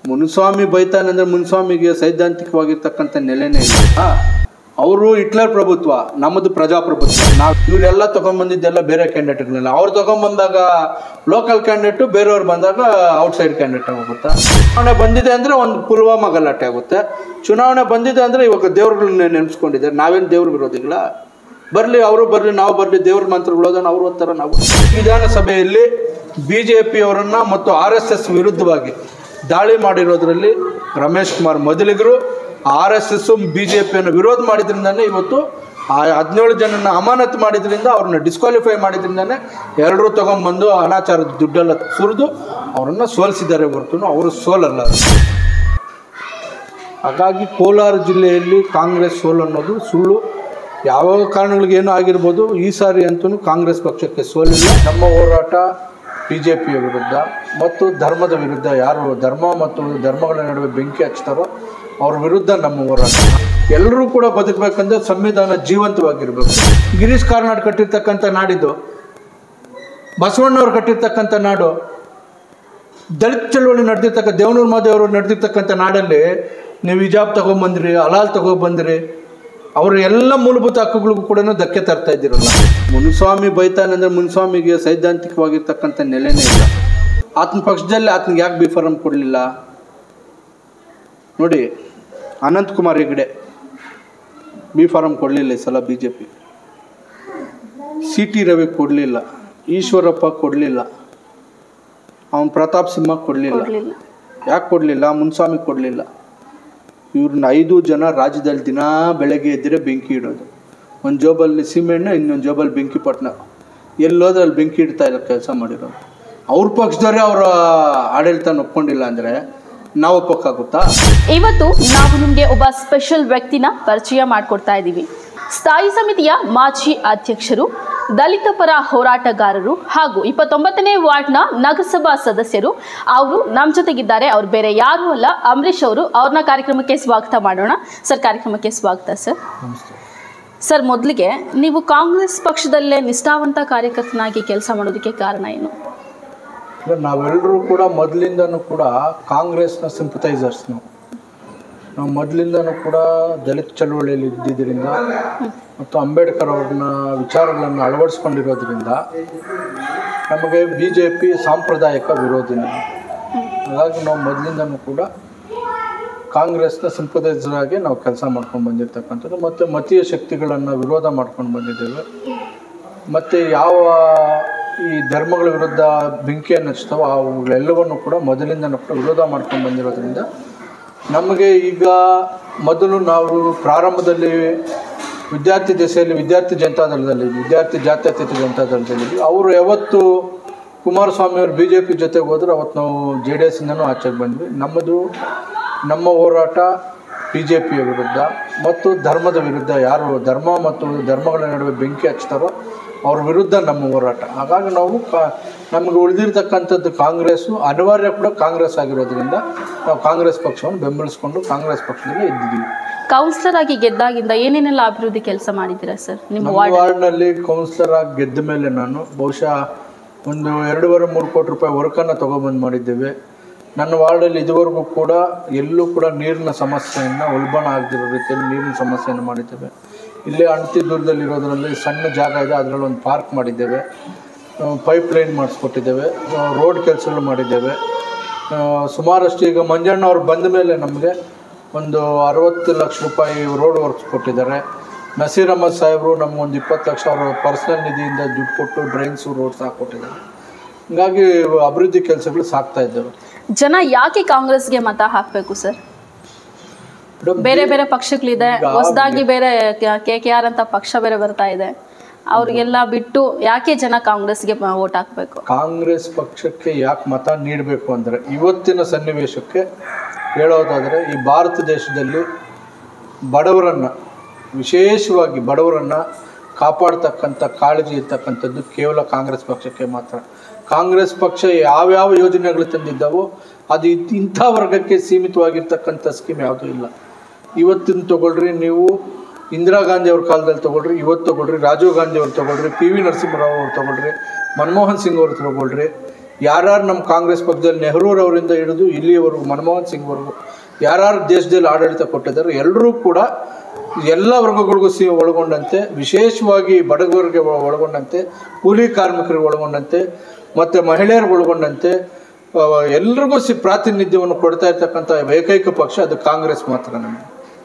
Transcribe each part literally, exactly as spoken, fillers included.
ಮುನಿಸ್ವಾಮಿ ಬೈತಾನಂದ್ರೆ ಮುನಿಸ್ವಾಮಿಗೆ ಸೈದ್ಧಾಂತಿಕವಾಗಿರ್ತಕ್ಕಂಥ ನೆಲೆನೇ ಇಲ್ಲ. ಅವರು ಹಿಟ್ಲರ್ ಪ್ರಭುತ್ವ, ನಮ್ಮದು ಪ್ರಜಾಪ್ರಭುತ್ವ. ನಾವು ಇವರೆಲ್ಲ ತಗೊಂಡ್ಬಂದಿದ್ದೆಲ್ಲ ಬೇರೆ ಕ್ಯಾಂಡಿಡೇಟ್ಗಳಲ್ಲ. ಅವ್ರು ತಗೊಂಡ್ಬಂದಾಗ ಲೋಕಲ್ ಕ್ಯಾಂಡಿಡೇಟು, ಬೇರೆಯವ್ರು ಬಂದಾಗ ಔಟ್ಸೈಡ್ ಕ್ಯಾಂಡಿಡೇಟ್ ಆಗುತ್ತೆ. ಚುನಾವಣೆ ಬಂದಿದೆ ಅಂದರೆ ಒಂದು ಪುಲ್ವಾಮಾ ಗಲಾಟೆ ಆಗುತ್ತೆ. ಚುನಾವಣೆ ಬಂದಿದೆ ಅಂದರೆ ಇವಾಗ ದೇವ್ರುಗಳನ್ನ ನೆನೆಸ್ಕೊಂಡಿದ್ದಾರೆ. ನಾವೇನು ದೇವ್ರ ವಿರೋಧಿಗಳ? ಬರಲಿ, ಅವರು ಬರಲಿ, ನಾವು ಬರಲಿ, ದೇವ್ರ ಮಂತ್ರಗಳೋದನ್ನು ಅವ್ರು ಓದ್ತಾರ. ನಾವು ವಿಧಾನಸಭೆಯಲ್ಲಿ ಬಿ ಜೆ ಪಿಯವರನ್ನ ಮತ್ತು ಆರ್ ಎಸ್ ಎಸ್ ವಿರುದ್ಧವಾಗಿ ದಾಳಿ ಮಾಡಿರೋದ್ರಲ್ಲಿ ರಮೇಶ್ ಕುಮಾರ್ ಮೊದಲಿಗರು. R S S B J ಪಿಯನ್ನು ವಿರೋಧ ಮಾಡಿದ್ರಿಂದಾನೆ ಇವತ್ತು ಆ ಹದಿನೇಳು ಜನನ ಅಮಾನತು ಮಾಡಿದ್ರಿಂದ, ಅವ್ರನ್ನ ಡಿಸ್ಕ್ವಾಲಿಫೈ ಮಾಡಿದ್ರಿಂದಾನೆ ಎಲ್ಲರೂ ತೊಗೊಂಬಂದು ಅನಾಚಾರದ ದುಡ್ಡೆಲ್ಲ ಸುರಿದು ಅವರನ್ನು ಸೋಲಿಸಿದ್ದಾರೆ ಹೊರತು ಅವರು ಸೋಲಲ್ಲ. ಹಾಗಾಗಿ ಕೋಲಾರ ಜಿಲ್ಲೆಯಲ್ಲಿ ಕಾಂಗ್ರೆಸ್ ಸೋಲು ಅನ್ನೋದು ಸುಳ್ಳು. ಯಾವ ಕಾರಣಗಳಿಗೇನೂ ಆಗಿರ್ಬೋದು, ಈ ಸಾರಿ ಅಂತೂ ಕಾಂಗ್ರೆಸ್ ಪಕ್ಷಕ್ಕೆ ಸೋಲಿಲ್ಲ. ನಮ್ಮ ಹೋರಾಟ ಬಿ ಜೆ ಪಿಯ ವಿರುದ್ಧ ಮತ್ತು ಧರ್ಮದ ವಿರುದ್ಧ. ಯಾರು ಧರ್ಮ ಮತ್ತು ಧರ್ಮಗಳ ನಡುವೆ ಬೆಂಕಿ ಹಚ್ತಾರೋ ಅವ್ರ ವಿರುದ್ಧ ನಮ್ಮ ಹೋರಾಟ. ಎಲ್ಲರೂ ಕೂಡ ಬದುಕಬೇಕಂದ್ರೆ ಸಂವಿಧಾನ ಜೀವಂತವಾಗಿರ್ಬೇಕು. ಗಿರೀಶ್ ಕಾರ್ನಾಡ್ ಕಟ್ಟಿರ್ತಕ್ಕಂಥ ನಾಡಿದ್ದು, ಬಸವಣ್ಣವ್ರು ಕಟ್ಟಿರ್ತಕ್ಕಂಥ ನಾಡು, ದಲಿತ ಚಳವಳಿ ನಡೆದಿರ್ತಕ್ಕ ದೇವನೂರು ಮಾದೇವರು ನಡೆದಿರ್ತಕ್ಕಂಥ ನಾಡಲ್ಲಿ ನೀವು ಹಿಜಾಬ್ ತಗೊಂಬಂದ್ರಿ, ಹಲಾಲ್ ತಗೊಬಂದ್ರಿ, ಅವರ ಎಲ್ಲ ಮೂಲಭೂತ ಹಕ್ಕುಗಳಿಗೂ ಕೂಡ ಧಕ್ಕೆ ತರ್ತಾ ಇದ್ದೀರಲ್ಲ. ಮುನಿಸ್ವಾಮಿ ಬೈತಾನಂದ್ರೆ ಮುನಿಸ್ವಾಮಿಗೆ ಸೈದ್ಧಾಂತಿಕವಾಗಿರ್ತಕ್ಕಂಥ ನೆಲೆನೇ ಇಲ್ಲ. ಆತನ ಪಕ್ಷದಲ್ಲಿ ಆತನಿಗೆ ಯಾಕೆ ಬಿ ಫಾರಂ ಕೊಡಲಿಲ್ಲ ನೋಡಿ. ಅನಂತಕುಮಾರ್ ಹೆಗಡೆ ಬಿ ಫಾರಂ ಕೊಡಲಿಲ್ಲ ಈ ಸಲ B J P. C T Ravi ಕೊಡಲಿಲ್ಲ, ಈಶ್ವರಪ್ಪ ಕೊಡಲಿಲ್ಲ, ಅವನು ಪ್ರತಾಪ್ ಸಿಂಹ ಕೊಡಲಿಲ್ಲ. ಯಾಕೆ ಕೊಡಲಿಲ್ಲ? ಮುನಿಸ್ವಾಮಿ ಕೊಡಲಿಲ್ಲ. ಇವ್ರನ್ನ ಐದು ಜನ ರಾಜ್ಯದಲ್ಲಿ ದಿನ ಬೆಳಗ್ಗೆ ಎದ್ದರೆ ಬೆಂಕಿ ಇಡೋದು. ಒಂದು ಜೋಬಲ್ಲಿ ಸೀಮೆಣ್ಣೆ, ಇನ್ನೊಂದು ಜೋಬಲ್ಲಿ ಬೆಂಕಿ ಪಟ್ಟಣ. ಎಲ್ಲೋದ್ರೆ ಅಲ್ಲಿ ಬೆಂಕಿ ಇಡ್ತಾ ಇಲ್ಲ ಕೆಲಸ ಮಾಡಿರೋದು. ಅವ್ರ ಪಕ್ಷದವರೇ ಅವರ ಆಡಳಿತ ಒಪ್ಕೊಂಡಿಲ್ಲ ಅಂದರೆ ನಾವು ಒಪ್ಪಕ್ಕಾಗುತ್ತಾ? ಇವತ್ತು ನಾವು ನಿಮಗೆ ಒಬ್ಬ ಸ್ಪೆಷಲ್ ವ್ಯಕ್ತಿನ ಪರಿಚಯ ಮಾಡಿಕೊಡ್ತಾ ಇದ್ದೀವಿ. ಸ್ಥಾಯಿ ಸಮಿತಿಯ ಮಾಜಿ ಅಧ್ಯಕ್ಷರು, ದಲಿತ ಪರ ಹೋರಾಟಗಾರರು ಹಾಗೂ ಇಪ್ಪತ್ತೊಂಬತ್ತನೇ ವಾರ್ಡ್ನ ನಗರಸಭಾ ಸದಸ್ಯರು. ಅವರು ನಮ್ಮ ಜೊತೆಗಿದ್ದಾರೆ. ಅವ್ರು ಬೇರೆ ಯಾರೂ ಅಲ್ಲ, ಅಂಬರೀಶ್ ಅವರು. ಅವ್ರನ್ನ ಕಾರ್ಯಕ್ರಮಕ್ಕೆ ಸ್ವಾಗತ ಮಾಡೋಣ. ಸರ್, ಕಾರ್ಯಕ್ರಮಕ್ಕೆ ಸ್ವಾಗತ ಸರ್. ಸರ್, ಮೊದಲಿಗೆ ನೀವು ಕಾಂಗ್ರೆಸ್ ಪಕ್ಷದಲ್ಲೇ ನಿಷ್ಠಾವಂತ ಕಾರ್ಯಕರ್ತನಾಗಿ ಕೆಲಸ ಮಾಡೋದಕ್ಕೆ ಕಾರಣ ಏನು? ನಾವೆಲ್ಲರೂ ಕೂಡ ಮೊದಲಿಂದನೂ ಕೂಡ ಕಾಂಗ್ರೆಸ್ನ ಸಿಂಪಥೈಸರ್ಸ್. ನಾವು ನಾವು ಮೊದಲಿಂದನೂ ಕೂಡ ದಲಿತ ಚಳವಳಿಯಲ್ಲಿ ಇದ್ದಿದ್ದರಿಂದ ಮತ್ತು ಅಂಬೇಡ್ಕರ್ ಅವ್ರನ್ನ ವಿಚಾರಗಳನ್ನು ಅಳವಡಿಸ್ಕೊಂಡಿರೋದ್ರಿಂದ ನಮಗೆ ಬಿ ಜೆ ಪಿ ಸಾಂಪ್ರದಾಯಿಕ ವಿರೋಧಿನೇ. ಹಾಗಾಗಿ ನಾವು ಮೊದಲಿಂದನೂ ಕೂಡ ಕಾಂಗ್ರೆಸ್ನ ಸಿಂಪಥೈಸರ್ ಆಗಿ ನಾವು ಕೆಲಸ ಮಾಡ್ಕೊಂಡು ಬಂದಿರ್ತಕ್ಕಂಥದ್ದು. ಮತ್ತು ಮತೀಯ ಶಕ್ತಿಗಳನ್ನು ವಿರೋಧ ಮಾಡ್ಕೊಂಡು ಬಂದಿದ್ದೇವೆ. ಮತ್ತು ಯಾವ ಈ ಧರ್ಮಗಳ ವಿರುದ್ಧ ಬೆಂಕಿಯನ್ನು ಹಚ್ತಾವೋ ಅವುಗಳೆಲ್ಲವನ್ನು ಕೂಡ ಮೊದಲಿಂದನೂ ಕೂಡ ವಿರೋಧ ಮಾಡ್ಕೊಂಡು ಬಂದಿರೋದ್ರಿಂದ ನಮಗೆ ಈಗ ಮೊದಲು ನಾವು ಪ್ರಾರಂಭದಲ್ಲಿ ವಿದ್ಯಾರ್ಥಿ ದೆಸೆಯಲ್ಲಿ ವಿದ್ಯಾರ್ಥಿ ಜನತಾದಳದಲ್ಲಿ ವಿದ್ಯಾರ್ಥಿ ಜಾತ್ಯತೀತ ಜನತಾದಳದಲ್ಲಿ ಅವರು ಯಾವತ್ತು ಕುಮಾರಸ್ವಾಮಿಯವರು ಬಿ ಜೆ ಪಿ ಜೊತೆಗೆ ಹೋದ್ರೆ ಅವತ್ತು ನಾವು ಜೆ ಡಿ ಎಸ್ಸಿಂದನೂ ಆಚೆಗೆ ಬಂದ್ವಿ. ನಮ್ಮದು ನಮ್ಮ ಹೋರಾಟ ಬಿ ಜೆ ಪಿಯ ವಿರುದ್ಧ ಮತ್ತು ಧರ್ಮದ ವಿರುದ್ಧ. ಯಾರು ಧರ್ಮ ಮತ್ತು ಧರ್ಮಗಳ ನಡುವೆ ಬೆಂಕಿ ಹಚ್ತಾರೋ ಅವ್ರ ವಿರುದ್ಧ ನಮ್ಮ ಹೋರಾಟ. ಹಾಗಾಗಿ ನಾವು ಕಾ ನಮಗೆ ಉಳಿದಿರ್ತಕ್ಕಂಥದ್ದು ಕಾಂಗ್ರೆಸ್ಸು ಅನಿವಾರ್ಯ ಕೂಡ ಕಾಂಗ್ರೆಸ್ ಆಗಿರೋದ್ರಿಂದ ನಾವು ಕಾಂಗ್ರೆಸ್ ಪಕ್ಷವನ್ನು ಬೆಂಬಲಿಸ್ಕೊಂಡು ಕಾಂಗ್ರೆಸ್ ಪಕ್ಷದಲ್ಲಿ ಇದ್ದಿದ್ದೀವಿ. ಕೌನ್ಸಿಲರ್ ಆಗಿ ಗೆದ್ದಾಗಿಂದ ಏನೇನೆಲ್ಲ ಅಭಿವೃದ್ಧಿ ಕೆಲಸ ಮಾಡಿದ್ದೀರಾ ಸರ್? ನಿಮ್ಮ ವಾರ್ಡ್ನಲ್ಲಿ ಕೌನ್ಸಿಲರ್ ಆಗಿ ಗೆದ್ದ ಮೇಲೆ ನಾನು ಬಹುಶಃ ಒಂದು ಎರಡೂವರೆ ಮೂರು ಕೋಟಿ ರೂಪಾಯಿ ವರ್ಕನ್ನು ತೊಗೊಬಂದು ಮಾಡಿದ್ದೇವೆ. ನನ್ನ ವಾರ್ಡಲ್ಲಿ ಇದುವರೆಗೂ ಕೂಡ ಎಲ್ಲೂ ಕೂಡ ನೀರಿನ ಸಮಸ್ಯೆಯನ್ನು ಉಲ್ಬಣ ಆಗದಿರೋ ರೀತಿಯಲ್ಲಿ ನೀರಿನ ಸಮಸ್ಯೆಯನ್ನು ಮಾಡಿದ್ದೇವೆ. ಇಲ್ಲೇ ಅಣತಿ ದೂರದಲ್ಲಿರೋದ್ರಲ್ಲಿ ಸಣ್ಣ ಜಾಗ ಇದೆ, ಅದರಲ್ಲಿ ಒಂದು ಪಾರ್ಕ್ ಮಾಡಿದ್ದೇವೆ, ಪೈಪ್ ಲೈನ್ ಮಾಡಿಸ್ಕೊಟ್ಟಿದ್ದೇವೆ, ರೋಡ್ ಕೆಲಸಗಳು ಮಾಡಿದ್ದೇವೆ. ಸುಮಾರಷ್ಟು ಈಗ ಮಂಜಣ್ಣ ಅವ್ರು ಬಂದ ಮೇಲೆ ನಮಗೆ ಒಂದು ಅರವತ್ತು ಲಕ್ಷ ರೂಪಾಯಿ ರೋಡ್ ವರ್ಕ್ಸ್ ಕೊಟ್ಟಿದ್ದಾರೆ. ನಸೀರ್ ಅಹಮದ್ ಸಾಹೇಬರು ನಮಗೊಂದು ಇಪ್ಪತ್ತು ಲಕ್ಷ ಅವರ ಪರ್ಸನಲ್ ನಿಧಿಯಿಂದ ದುಡ್ಡು ಕೊಟ್ಟು ಡ್ರೈನ್ಸು ರೋಡ್ಸ್ ಹಾಕ್ಕೊಟ್ಟಿದ್ದಾರೆ. ಹೀಗಾಗಿ ಅಭಿವೃದ್ಧಿ ಕೆಲಸಗಳು ಸಾಕ್ತಾ ಇದ್ದೇವೆ. ಜನ ಯಾಕೆ ಕಾಂಗ್ರೆಸ್ಗೆ ಮತ ಹಾಕಬೇಕು ಸರ್? ಬೇರೆ ಬೇರೆ ಪಕ್ಷಗಳಿದೆ, ಹೊಸದಾಗಿ ಬೇರೆ ಕೆ ಕೆ ಆರ್ ಅಂತ ಪಕ್ಷ ಬೇರೆ ಬರ್ತಾ ಇದೆ. ಅವ್ರಿಗೆಲ್ಲ ಬಿಟ್ಟು ಯಾಕೆ ಜನ ಕಾಂಗ್ರೆಸ್ಗೆ ವೋಟ್ ಹಾಕಬೇಕು? ಕಾಂಗ್ರೆಸ್ ಪಕ್ಷಕ್ಕೆ ಯಾಕೆ ಮತ ನೀಡಬೇಕು ಅಂದರೆ ಇವತ್ತಿನ ಸನ್ನಿವೇಶಕ್ಕೆ ಹೇಳೋದಾದರೆ ಈ ಭಾರತ ದೇಶದಲ್ಲಿ ಬಡವರನ್ನು, ವಿಶೇಷವಾಗಿ ಬಡವರನ್ನು ಕಾಪಾಡ್ತಕ್ಕಂಥ ಕಾಳಜಿ ಇರ್ತಕ್ಕಂಥದ್ದು ಕೇವಲ ಕಾಂಗ್ರೆಸ್ ಪಕ್ಷಕ್ಕೆ ಮಾತ್ರ. ಕಾಂಗ್ರೆಸ್ ಪಕ್ಷ ಯಾವ್ಯಾವ ಯೋಜನೆಗಳು ತಂದಿದ್ದಾವೋ ಅದು ಇಂಥ ವರ್ಗಕ್ಕೆ ಸೀಮಿತವಾಗಿರ್ತಕ್ಕಂಥ ಸ್ಕೀಮ್ ಯಾವುದೂ ಇಲ್ಲ. ಇವತ್ತಿನ ತೊಗೊಳ್ರಿ, ನೀವು ಇಂದಿರಾ ಗಾಂಧಿ ಅವ್ರ ಕಾಲದಲ್ಲಿ ತೊಗೊಳ್ರಿ, ಇವತ್ತು ತೊಗೊಳ್ರಿ, ರಾಜೀವ್ ಗಾಂಧಿ ಅವ್ರು ತೊಗೊಳ್ರಿ, ಪಿ ವಿ ನರಸಿಂಹರಾವ್ ಅವ್ರು ತೊಗೊಳ್ರಿ, ಮನಮೋಹನ್ ಸಿಂಗ್ ಅವ್ರು ತೊಗೊಳ್ರಿ, ಯಾರ್ಯಾರು ನಮ್ಮ ಕಾಂಗ್ರೆಸ್ ಪಕ್ಷದಲ್ಲಿ ನೆಹರೂರವರಿಂದ ಹಿಡಿದು ಇಲ್ಲಿಯವರೆಗೂ ಮನಮೋಹನ್ ಸಿಂಗ್ವರೆಗೂ ಯಾರ್ಯಾರು ದೇಶದಲ್ಲಿ ಆಡಳಿತ ಕೊಟ್ಟಿದ್ದಾರೆ ಎಲ್ಲರೂ ಕೂಡ ಎಲ್ಲ ವರ್ಗಗಳಿಗೂ ಸಿ ಒಳಗೊಂಡಂತೆ, ವಿಶೇಷವಾಗಿ ಬಡವರಿಗೆ ಒಳಗೊಂಡಂತೆ, ಕೂಲಿ ಕಾರ್ಮಿಕರಿಗೆ ಒಳಗೊಂಡಂತೆ ಮತ್ತು ಮಹಿಳೆಯರಿಗೆ ಒಳಗೊಂಡಂತೆ ಎಲ್ರಿಗೂ ಸಿ ಪ್ರಾತಿನಿಧ್ಯವನ್ನು ಕೊಡ್ತಾ ಇರ್ತಕ್ಕಂಥ ಏಕೈಕ ಪಕ್ಷ ಅದು ಕಾಂಗ್ರೆಸ್ ಮಾತ್ರ. ನಮಗೆ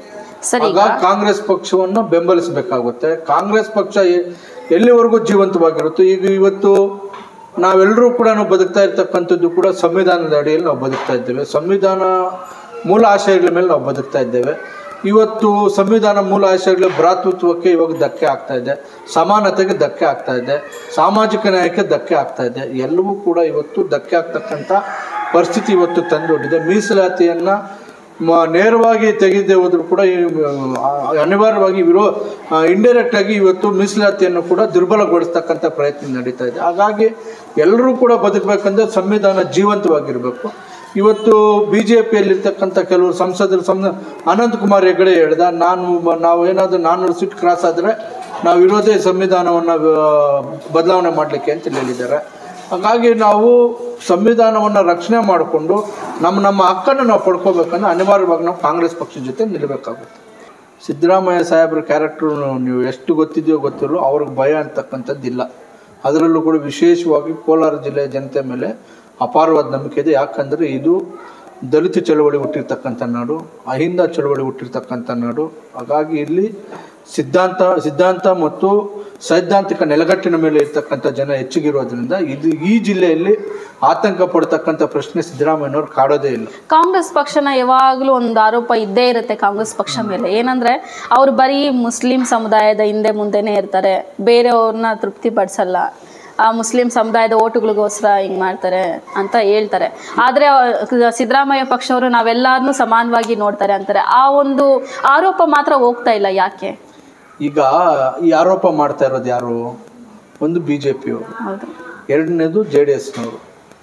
ಆಗ ಕಾಂಗ್ರೆಸ್ ಪಕ್ಷವನ್ನು ಬೆಂಬಲಿಸಬೇಕಾಗುತ್ತೆ. ಕಾಂಗ್ರೆಸ್ ಪಕ್ಷ ಎಲ್ಲಿವರೆಗೂ ಜೀವಂತವಾಗಿರುತ್ತೆ. ಈಗ ಇವತ್ತು ನಾವೆಲ್ಲರೂ ಕೂಡ ನಾವು ಬದುಕ್ತಾ ಇರ್ತಕ್ಕಂಥದ್ದು ಕೂಡ ಸಂವಿಧಾನದ ಅಡಿಯಲ್ಲಿ ನಾವು ಬದುಕ್ತಾ ಇದ್ದೇವೆ. ಸಂವಿಧಾನ ಮೂಲ ಆಶಯಗಳ ಮೇಲೆ ನಾವು ಬದುಕ್ತಾ ಇದ್ದೇವೆ. ಇವತ್ತು ಸಂವಿಧಾನ ಮೂಲ ಆಶಯಗಳ ಭ್ರಾತೃತ್ವಕ್ಕೆ ಇವಾಗ ಧಕ್ಕೆ ಆಗ್ತಾ ಇದೆ, ಸಮಾನತೆಗೆ ಧಕ್ಕೆ ಆಗ್ತಾ ಇದೆ, ಸಾಮಾಜಿಕ ನ್ಯಾಯಕ್ಕೆ ಧಕ್ಕೆ ಆಗ್ತಾ ಇದೆ. ಎಲ್ಲವೂ ಕೂಡ ಇವತ್ತು ಧಕ್ಕೆ ಆಗ್ತಕ್ಕಂಥ ಪರಿಸ್ಥಿತಿ ಇವತ್ತು ತಂದೊಡ್ಡಿದೆ. ಮೀಸಲಾತಿಯನ್ನು ನೇರವಾಗಿ ತೆಗೆದೇ ಹೋದರೂ ಕೂಡ ಅನಿವಾರ್ಯವಾಗಿ ವಿರೋ ಇಂಡೈರೆಕ್ಟ್ ಆಗಿ ಇವತ್ತು ಮೀಸಲಾತಿಯನ್ನು ಕೂಡ ದುರ್ಬಲಗೊಳಿಸ್ತಕ್ಕಂಥ ಪ್ರಯತ್ನ ನಡೀತಾ ಇದೆ. ಹಾಗಾಗಿ ಎಲ್ಲರೂ ಕೂಡ ಬದುಕಬೇಕಂದ್ರೆ ಸಂವಿಧಾನ ಜೀವಂತವಾಗಿರಬೇಕು. ಇವತ್ತು ಬಿ ಜೆ ಪಿಯಲ್ಲಿರ್ತಕ್ಕಂಥ ಕೆಲವರು ಸಂಸದರು ಸಂ ಅನಂತ್ ಕುಮಾರ್ ಹೆಗಡೆ ಹೇಳ್ದ, ನಾನು ನಾವು ಏನಾದರೂ ನಾನ್ನೂರು ಸೀಟ್ ಕ್ರಾಸ್ ಆದರೆ ನಾವು ಇರೋದೇ ಸಂವಿಧಾನವನ್ನು ಬದಲಾವಣೆ ಮಾಡಲಿಕ್ಕೆ ಅಂತ ಹೇಳಿದ್ದಾರೆ. ಹಾಗಾಗಿ ನಾವು ಸಂವಿಧಾನವನ್ನು ರಕ್ಷಣೆ ಮಾಡಿಕೊಂಡು ನಮ್ಮ ನಮ್ಮ ಹಕ್ಕನ್ನು ನಾವು ಪಡ್ಕೋಬೇಕಂದ್ರೆ ಅನಿವಾರ್ಯವಾಗಿ ನಾವು ಕಾಂಗ್ರೆಸ್ ಪಕ್ಷದ ಜೊತೆ ನಿಲ್ಲಬೇಕಾಗುತ್ತೆ. ಸಿದ್ದರಾಮಯ್ಯ ಸಾಹೇಬ್ರ ಕ್ಯಾರೆಕ್ಟ್ರು ನೀವು ಎಷ್ಟು ಗೊತ್ತಿದೆಯೋ ಗೊತ್ತಿರೋ ಅವ್ರಿಗೆ ಭಯ ಅಂತಕ್ಕಂಥದ್ದಿಲ್ಲ. ಅದರಲ್ಲೂ ಕೂಡ ವಿಶೇಷವಾಗಿ ಕೋಲಾರ ಜಿಲ್ಲೆಯ ಜನತೆ ಮೇಲೆ ಅಪಾರವಾದ ನಂಬಿಕೆ ಇದೆ. ಯಾಕಂದರೆ ಇದು ದಲಿತ ಚಳವಳಿ ಹುಟ್ಟಿರ್ತಕ್ಕಂಥ ನಾಡು, ಅಹಿಂದ ಚಳವಳಿ ಹುಟ್ಟಿರ್ತಕ್ಕಂಥ ನಾಡು. ಹಾಗಾಗಿ ಇಲ್ಲಿ ಸಿದ್ಧಾಂತ ಸಿದ್ಧಾಂತ ಮತ್ತು ಸೈದ್ಧಾಂತಿಕ ನೆಲೆಗಟ್ಟಿನ ಮೇಲೆ ಇರ್ತಕ್ಕಂಥ ಜನ ಹೆಚ್ಚಿಗಿರೋದ್ರಿಂದ ಇದು ಈ ಜಿಲ್ಲೆಯಲ್ಲಿ ಆತಂಕ ಪಡ್ತಕ್ಕಂಥ ಪ್ರಶ್ನೆ ಸಿದ್ದರಾಮಯ್ಯನವ್ರು ಕಾಡೋದೇ ಇಲ್ಲ. ಕಾಂಗ್ರೆಸ್ ಪಕ್ಷನ ಯಾವಾಗಲೂ ಒಂದು ಆರೋಪ ಇದ್ದೇ ಇರುತ್ತೆ ಕಾಂಗ್ರೆಸ್ ಪಕ್ಷ ಮೇಲೆ. ಏನಂದ್ರೆ ಅವ್ರು ಬರೀ ಮುಸ್ಲಿಂ ಸಮುದಾಯದ ಹಿಂದೆ ಮುಂದೆನೇ ಇರ್ತಾರೆ, ಬೇರೆಯವ್ರನ್ನ ತೃಪ್ತಿ ಪಡಿಸಲ್ಲ, ಆ ಮುಸ್ಲಿಂ ಸಮುದಾಯದ ಓಟುಗಳಿಗೋಸ್ಕರ ಹಿಂಗೆ ಮಾಡ್ತಾರೆ ಅಂತ ಹೇಳ್ತಾರೆ. ಆದರೆ ಸಿದ್ದರಾಮಯ್ಯ ಪಕ್ಷವರು ನಾವೆಲ್ಲರನ್ನೂ ಸಮಾನವಾಗಿ ನೋಡ್ತಾರೆ ಅಂತಾರೆ. ಆ ಒಂದು ಆರೋಪ ಮಾತ್ರ ಹೋಗ್ತಾ ಇಲ್ಲ, ಯಾಕೆ? ಈಗ ಈ ಆರೋಪ ಮಾಡ್ತಾ ಇರೋದು ಯಾರು? ಒಂದು ಬಿ ಜೆ ಪಿಯವರು, ಎರಡನೇದು ಜೆ ಡಿ ಎಸ್ನವರು.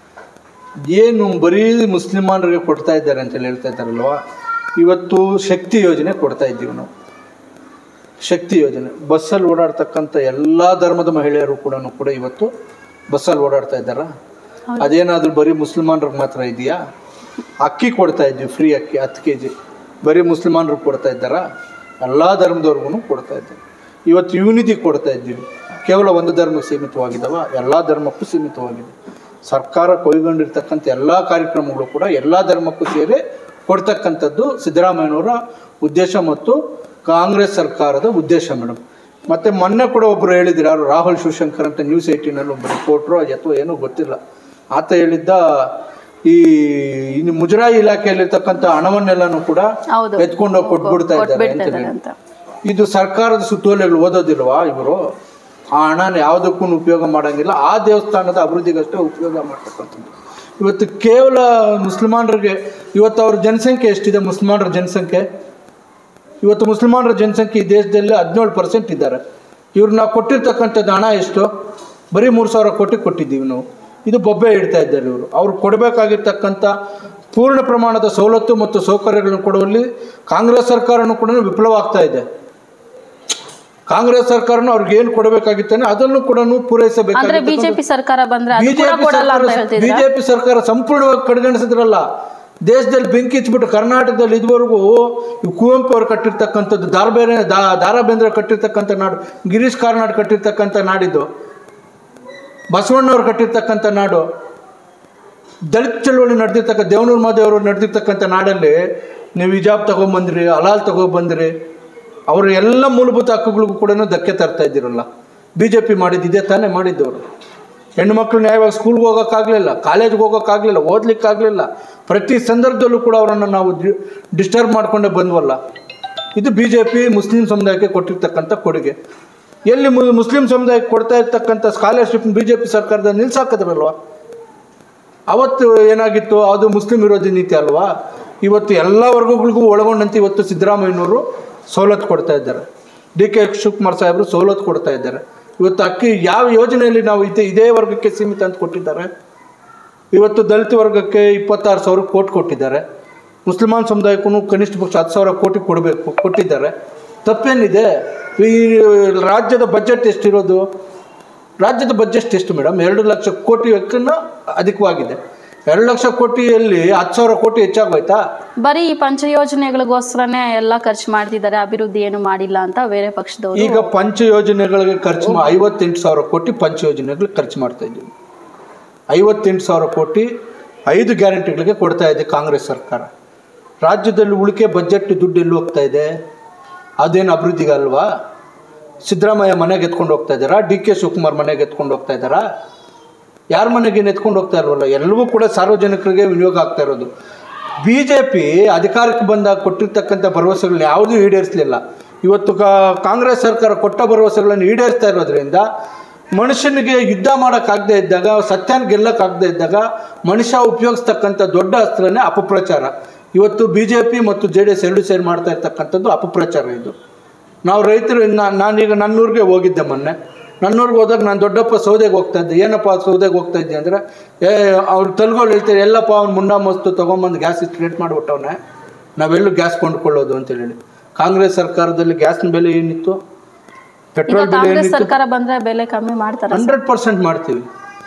ಏನು ಬರೀ ಮುಸ್ಲಿಮಾನರಿಗೆ ಕೊಡ್ತಾ ಇದ್ದಾರೆ ಅಂತೇಳಿ ಹೇಳ್ತಾ ಇದ್ದಾರಲ್ವ. ಇವತ್ತು ಶಕ್ತಿ ಯೋಜನೆ ಕೊಡ್ತಾ ಇದ್ದೀವಿ ನಾವು. ಶಕ್ತಿ ಯೋಜನೆ ಬಸ್ಸಲ್ಲಿ ಓಡಾಡ್ತಕ್ಕಂಥ ಎಲ್ಲ ಧರ್ಮದ ಮಹಿಳೆಯರು ಕೂಡ ಕೂಡ ಇವತ್ತು ಬಸ್ಸಲ್ಲಿ ಓಡಾಡ್ತಾ ಇದ್ದಾರಾ? ಅದೇನಾದರೂ ಬರೀ ಮುಸ್ಲಿಮಾನ್ರಿಗೆ ಮಾತ್ರ ಇದೆಯಾ? ಅಕ್ಕಿ ಕೊಡ್ತಾ ಇದ್ವಿ, ಫ್ರೀ ಅಕ್ಕಿ ಹತ್ತು ಕೆ ಜಿ, ಬರೀ ಮುಸ್ಲಿಮಾನ್ರಿಗೆ ಕೊಡ್ತಾ ಇದ್ದಾರಾ? ಎಲ್ಲ ಧರ್ಮದವ್ರಿಗೂ ಕೊಡ್ತಾ ಇದ್ದೀವಿ. ಇವತ್ತು ಯೂನಿಟಿ ಕೊಡ್ತಾ ಇದ್ದೀವಿ. ಕೇವಲ ಒಂದು ಧರ್ಮಕ್ಕೆ ಸೀಮಿತವಾಗಿದ್ದಾವ? ಎಲ್ಲ ಧರ್ಮಕ್ಕೂ ಸೀಮಿತವಾಗಿದೆ. ಸರ್ಕಾರ ಕೈಗೊಂಡಿರ್ತಕ್ಕಂಥ ಎಲ್ಲ ಕಾರ್ಯಕ್ರಮಗಳು ಕೂಡ ಎಲ್ಲ ಧರ್ಮಕ್ಕೂ ಸೇರಿ ಕೊಡ್ತಕ್ಕಂಥದ್ದು ಸಿದ್ದರಾಮಯ್ಯನವರ ಉದ್ದೇಶ ಮತ್ತು ಕಾಂಗ್ರೆಸ್ ಸರ್ಕಾರದ ಉದ್ದೇಶ ಮೇಡಮ್. ಮತ್ತು ಮೊನ್ನೆ ಕೂಡ ಒಬ್ಬರು ಹೇಳಿದ್ರು, ಯಾರು ರಾಹುಲ್ ಶಿವಶಂಕರ್ ಅಂತ ನ್ಯೂಸ್ ಏಯ್ಟೀನಲ್ಲಿ ಒಬ್ಬರು ರಿಪೋರ್ಟ್ರು ಅಥವಾ ಏನೋ ಗೊತ್ತಿಲ್ಲ, ಆತ ಹೇಳಿದ್ದ ಈ ಇನ್ನು ಮುಜರಾಯಿ ಇಲಾಖೆಯಲ್ಲಿರ್ತಕ್ಕಂಥ ಹಣವನ್ನೆಲ್ಲನೂ ಕೂಡ ಎತ್ಕೊಂಡೋಗಿ ಕೊಟ್ಬಿಡ್ತಾ ಇದ್ದಾರೆ ಅಂತ ಹೇಳಿ. ಇದು ಸರ್ಕಾರದ ಸುತ್ತೋಲೆಗಳು ಓದೋದಿಲ್ವಾ ಇವರು? ಆ ಹಣನ ಯಾವುದಕ್ಕೂ ಉಪಯೋಗ ಮಾಡೋಂಗಿಲ್ಲ, ಆ ದೇವಸ್ಥಾನದ ಅಭಿವೃದ್ಧಿಗಷ್ಟೇ ಉಪಯೋಗ ಮಾಡ್ತಕ್ಕಂಥದ್ದು. ಇವತ್ತು ಕೇವಲ ಮುಸ್ಲಿಮಾನರಿಗೆ ಇವತ್ತು ಅವ್ರ ಜನಸಂಖ್ಯೆ ಎಷ್ಟಿದೆ? ಮುಸ್ಲಿಮಾನರ ಜನಸಂಖ್ಯೆ ಇವತ್ತು ಮುಸ್ಲಿಮಾನರ ಜನಸಂಖ್ಯೆ ಈ ದೇಶದಲ್ಲಿ ಹದಿನೇಳು ಪರ್ಸೆಂಟ್ ಇದ್ದಾರೆ. ಇವ್ರು ನಾವು ಕೊಟ್ಟಿರ್ತಕ್ಕಂಥದ್ದು ಹಣ ಎಷ್ಟು? ಬರೀ ಮೂರು ಸಾವಿರ ಕೋಟಿ ಕೊಟ್ಟಿದ್ದೀವಿ ನಾವು. ಇದು ಬೊಬ್ಬೆ ಇಡ್ತಾ ಇದ್ದಾರೆ ಇವರು. ಅವ್ರು ಕೊಡಬೇಕಾಗಿರ್ತಕ್ಕಂಥ ಪೂರ್ಣ ಪ್ರಮಾಣದ ಸವಲತ್ತು ಮತ್ತು ಸೌಕರ್ಯಗಳನ್ನು ಕೊಡುವಲ್ಲಿ ಕಾಂಗ್ರೆಸ್ ಸರ್ಕಾರನೂ ಕೂಡ ವಿಫಲವಾಗ್ತಾ ಆಗ್ತಾ ಇದೆ. ಕಾಂಗ್ರೆಸ್ ಸರ್ಕಾರನು ಅವ್ರಿಗೆ ಏನು ಕೊಡಬೇಕಾಗಿತ್ತಾನೆ ಅದನ್ನು ಕೂಡ ಪೂರೈಸಬೇಕು. ಬಿಜೆಪಿ ಸರ್ಕಾರ ಬಂದ್ರೆ ಬಿಜೆಪಿ ಸರ್ಕಾರ ಸಂಪೂರ್ಣವಾಗಿ ಕಡೆಗಣಿಸಿದ್ರಲ್ಲ. ದೇಶದಲ್ಲಿ ಬೆಂಕಿ ಹಚ್ಬಿಟ್ಟು ಕರ್ನಾಟಕದಲ್ಲಿ ಇದುವರೆಗೂ ಕುವೆಂಪು ಅವರು ಕಟ್ಟಿರ್ತಕ್ಕಂಥದ್ದು, ದಾರ್ಬೇರೆ ದಾ ದಾರಾ ಬೇಂದ್ರೆ ಕಟ್ಟಿರ್ತಕ್ಕಂಥ ನಾಡು, ಗಿರೀಶ್ ಕಾರ್ನಾಡ್ ಕಟ್ಟಿರ್ತಕ್ಕಂಥ ನಾಡಿದ್ದು, ಬಸವಣ್ಣವ್ರು ಕಟ್ಟಿರ್ತಕ್ಕಂಥ ನಾಡು, ದಲಿತ ಚಳವಳಿ ನಡೆದಿರ್ತಕ್ಕ ದೇವನೂರು ಮಾದೇವರು ನಡೆದಿರ್ತಕ್ಕಂಥ ನಾಡಲ್ಲಿ ನೀವು ಹಿಜಾಬ್ ತಗೊಂಬಂದ್ರಿ, ಹಲಾಲ್ ತಗೊಬಂದ್ರಿ, ಅವರು ಎಲ್ಲ ಮೂಲಭೂತ ಹಕ್ಕುಗಳಿಗೂ ಕೂಡ ಧಕ್ಕೆ ತರ್ತಾ ಇದ್ದೀರಲ್ಲ. ಬಿ ಜೆ ಪಿ ಮಾಡಿದ್ದಿದೆ ತಾನೇ ಮಾಡಿದ್ದವರು. ಹೆಣ್ಣು ಮಕ್ಕಳು ನ್ಯಾಯವಾಗಿ ಸ್ಕೂಲ್ಗೆ ಹೋಗೋಕ್ಕಾಗಲಿಲ್ಲ, ಕಾಲೇಜ್ಗೆ ಹೋಗೋಕ್ಕಾಗಲಿಲ್ಲ, ಓದಲಿಕ್ಕಾಗಲಿಲ್ಲ. ಪ್ರತಿ ಸಂದರ್ಭದಲ್ಲೂ ಕೂಡ ಅವರನ್ನು ನಾವು ಡಿಸ್ಟರ್ಬ್ ಮಾಡಿಕೊಂಡೇ ಬಂದ್ವಲ್ಲ. ಇದು ಬಿ ಜೆ ಪಿ ಮುಸ್ಲಿಂ ಸಮುದಾಯಕ್ಕೆ ಕೊಟ್ಟಿರ್ತಕ್ಕಂಥ ಕೊಡುಗೆ. ಎಲ್ಲಿ ಮುಸ್ಲಿಂ ಸಮುದಾಯಕ್ಕೆ ಕೊಡ್ತಾ ಇರ್ತಕ್ಕಂಥ ಸ್ಕಾಲರ್ಶಿಪ್ ಬಿ ಜೆ ಪಿ ಸರ್ಕಾರದಲ್ಲಿ ನಿಲ್ಸಾಕಿದ್ರಲ್ವ? ಅವತ್ತು ಏನಾಗಿತ್ತು? ಅದು ಮುಸ್ಲಿಂ ವಿರೋಧಿ ನೀತಿ ಅಲ್ವಾ? ಇವತ್ತು ಎಲ್ಲ ವರ್ಗಗಳಿಗೂ ಒಳಗೊಂಡಂತೆ ಇವತ್ತು ಸಿದ್ದರಾಮಯ್ಯನವರು ಸವಲತ್ತು ಕೊಡ್ತಾ ಇದ್ದಾರೆ. ಡಿ ಕೆ ಶಿವಕುಮಾರ್ ಸಾಹೇಬರು ಸವಲತ್ತು ಕೊಡ್ತಾ ಇದ್ದಾರೆ. ಇವತ್ತು ಅಕ್ಕಿ ಯಾವ ಯೋಜನೆಯಲ್ಲಿ ನಾವು ಇದೇ ಇದೇ ವರ್ಗಕ್ಕೆ ಸೀಮಿತ ಅಂತ ಕೊಟ್ಟಿದ್ದಾರೆ? ಇವತ್ತು ದಲಿತ ವರ್ಗಕ್ಕೆ ಇಪ್ಪತ್ತಾರು ಸಾವಿರ ಕೋಟಿ ಕೊಟ್ಟಿದ್ದಾರೆ. ಮುಸ್ಲಿಮಾನ್ ಸಮುದಾಯಕ್ಕೂ ಕನಿಷ್ಠ ಪಕ್ಷ ಹತ್ತು ಸಾವಿರ ಕೋಟಿ ಕೊಡಬೇಕು, ಕೊಟ್ಟಿದ್ದಾರೆ. ತಪ್ಪೇನಿದೆ? ಈ ರಾಜ್ಯದ ಬಜೆಟ್ ಎಷ್ಟಿರೋದು? ರಾಜ್ಯದ ಬಜೆಟ್ ಎಷ್ಟು ಮೇಡಮ್? ಎರಡು ಲಕ್ಷ ಕೋಟಿ ವೆಕ್ಕನ್ನು ಅಧಿಕವಾಗಿದೆ. ಎರಡು ಲಕ್ಷ ಕೋಟಿಯಲ್ಲಿ ಹತ್ತು ಸಾವಿರ ಕೋಟಿ ಹೆಚ್ಚಾಗೋಯ್ತಾ? ಬರೀ ಈ ಪಂಚ ಯೋಜನೆಗಳಿಗೋಸ್ಕರನೇ ಎಲ್ಲ ಖರ್ಚು ಮಾಡ್ತಿದ್ದಾರೆ, ಅಭಿವೃದ್ಧಿ ಏನು ಮಾಡಿಲ್ಲ ಅಂತ ಬೇರೆ ಪಕ್ಷದವರು. ಈಗ ಪಂಚ ಯೋಜನೆಗಳಿಗೆ ಖರ್ಚು ಮಾ ಐವತ್ತೆಂಟು ಸಾವಿರ ಕೋಟಿ ಪಂಚ ಯೋಜನೆಗಳಿಗೆ ಖರ್ಚು ಮಾಡ್ತಾ ಇದ್ದೀವಿ. ಐವತ್ತೆಂಟು ಸಾವಿರ ಕೋಟಿ ಐದು ಗ್ಯಾರಂಟಿಗಳಿಗೆ ಕೊಡ್ತಾ ಇದೆ ಕಾಂಗ್ರೆಸ್ ಸರ್ಕಾರ. ರಾಜ್ಯದಲ್ಲಿ ಉಳಿಕೆ ಬಜೆಟ್ ದುಡ್ಡು ಎಲ್ಲಿ ಹೋಗ್ತಾ ಇದೆ? ಅದೇನು ಅಭಿವೃದ್ಧಿಗಲ್ವಾ? ಸಿದ್ದರಾಮಯ್ಯ ಮನೆಗೆ ಎತ್ಕೊಂಡು ಹೋಗ್ತಾ ಇದ್ದಾರಾ? ಡಿ ಕೆ ಶಿವಕುಮಾರ್ ಮನೆಗೆ ಎತ್ಕೊಂಡು ಹೋಗ್ತಾ ಇದ್ದಾರಾ? ಯಾರ ಮನೆಗೆ ಎತ್ಕೊಂಡು ಹೋಗ್ತಾ ಇಲ್ವಲ್ಲ, ಎಲ್ಲವೂ ಕೂಡ ಸಾರ್ವಜನಿಕರಿಗೆ ವಿನಿಯೋಗ ಆಗ್ತಾ ಇರೋದು. ಬಿ ಜೆ ಪಿ ಅಧಿಕಾರಕ್ಕೆ ಬಂದಾಗ ಕೊಟ್ಟಿರ್ತಕ್ಕಂಥ ಭರವಸೆಗಳನ್ನ ಯಾವುದೂ ಈಡೇರಿಸಲಿಲ್ಲ. ಇವತ್ತು ಕಾಂಗ್ರೆಸ್ ಸರ್ಕಾರ ಕೊಟ್ಟ ಭರವಸೆಗಳನ್ನು ಈಡೇರಿಸ್ತಾ ಇರೋದ್ರಿಂದ ಮನುಷ್ಯನಿಗೆ ಯುದ್ಧ ಮಾಡೋಕ್ಕಾಗದೇ ಇದ್ದಾಗ, ಸತ್ಯನ ಗೆಲ್ಲಕ್ಕಾಗದೇ ಇದ್ದಾಗ ಮನುಷ್ಯ ಉಪಯೋಗಿಸ್ತಕ್ಕಂಥ ದೊಡ್ಡ ಅಸ್ತ್ರನೇ ಅಪಪ್ರಚಾರ. ಇವತ್ತು ಬಿ ಜೆ ಪಿ ಮತ್ತು ಜೆ ಡಿ ಎಸ್ ಎರಡು ಸೇರಿ ಮಾಡ್ತಾ ಇರ್ತಕ್ಕಂಥದ್ದು ಅಪಪ್ರಚಾರ. ಇದು ನಾವು ರೈತರು, ನಾನೀಗ ನನ್ನೂರಿಗೆ ಹೋಗಿದ್ದೆ ಮೊನ್ನೆ. ನನ್ನೂರಿಗೆ ಹೋದಾಗ ನಾನು ದೊಡ್ಡಪ್ಪ ಸೌದೆಗೆ ಹೋಗ್ತಾ ಇದ್ದೆ. ಏನಪ್ಪ ಸೌದೆಗೆ ಹೋಗ್ತಾ ಇದ್ದೆ ಅಂದರೆ, ಏ ಅವ್ರು ತಲೆಗಳು ಹೇಳ್ತಾರೆ, ಎಲ್ಲಪ್ಪ ಅವ್ನು ಮುಂಡಾ ಮಸ್ತು ತೊಗೊಂಬಂದು ಗ್ಯಾಸ್ ಸ್ಟ್ರೇಟ್ ಮಾಡಿಬಿಟ್ಟವನೆ, ನಾವೆಲ್ಲೂ ಗ್ಯಾಸ್ ಕೊಂಡ್ಕೊಳ್ಳೋದು ಅಂತೇಳಿ. ಕಾಂಗ್ರೆಸ್ ಸರ್ಕಾರದಲ್ಲಿ ಗ್ಯಾಸ್ನ ಬೆಲೆ ಏನಿತ್ತು? ಪೆಟ್ರೋಲ್ ಬೆಲೆ ಏನಿತ್ತು? ಸರ್ಕಾರ ಬಂದರೆ ಬೆಲೆ ಕಮ್ಮಿ ಮಾಡ್ತಾರೆ. ಹಂಡ್ರೆಡ್ ಪರ್ಸೆಂಟ್ ಮಾಡ್ತೀವಿ.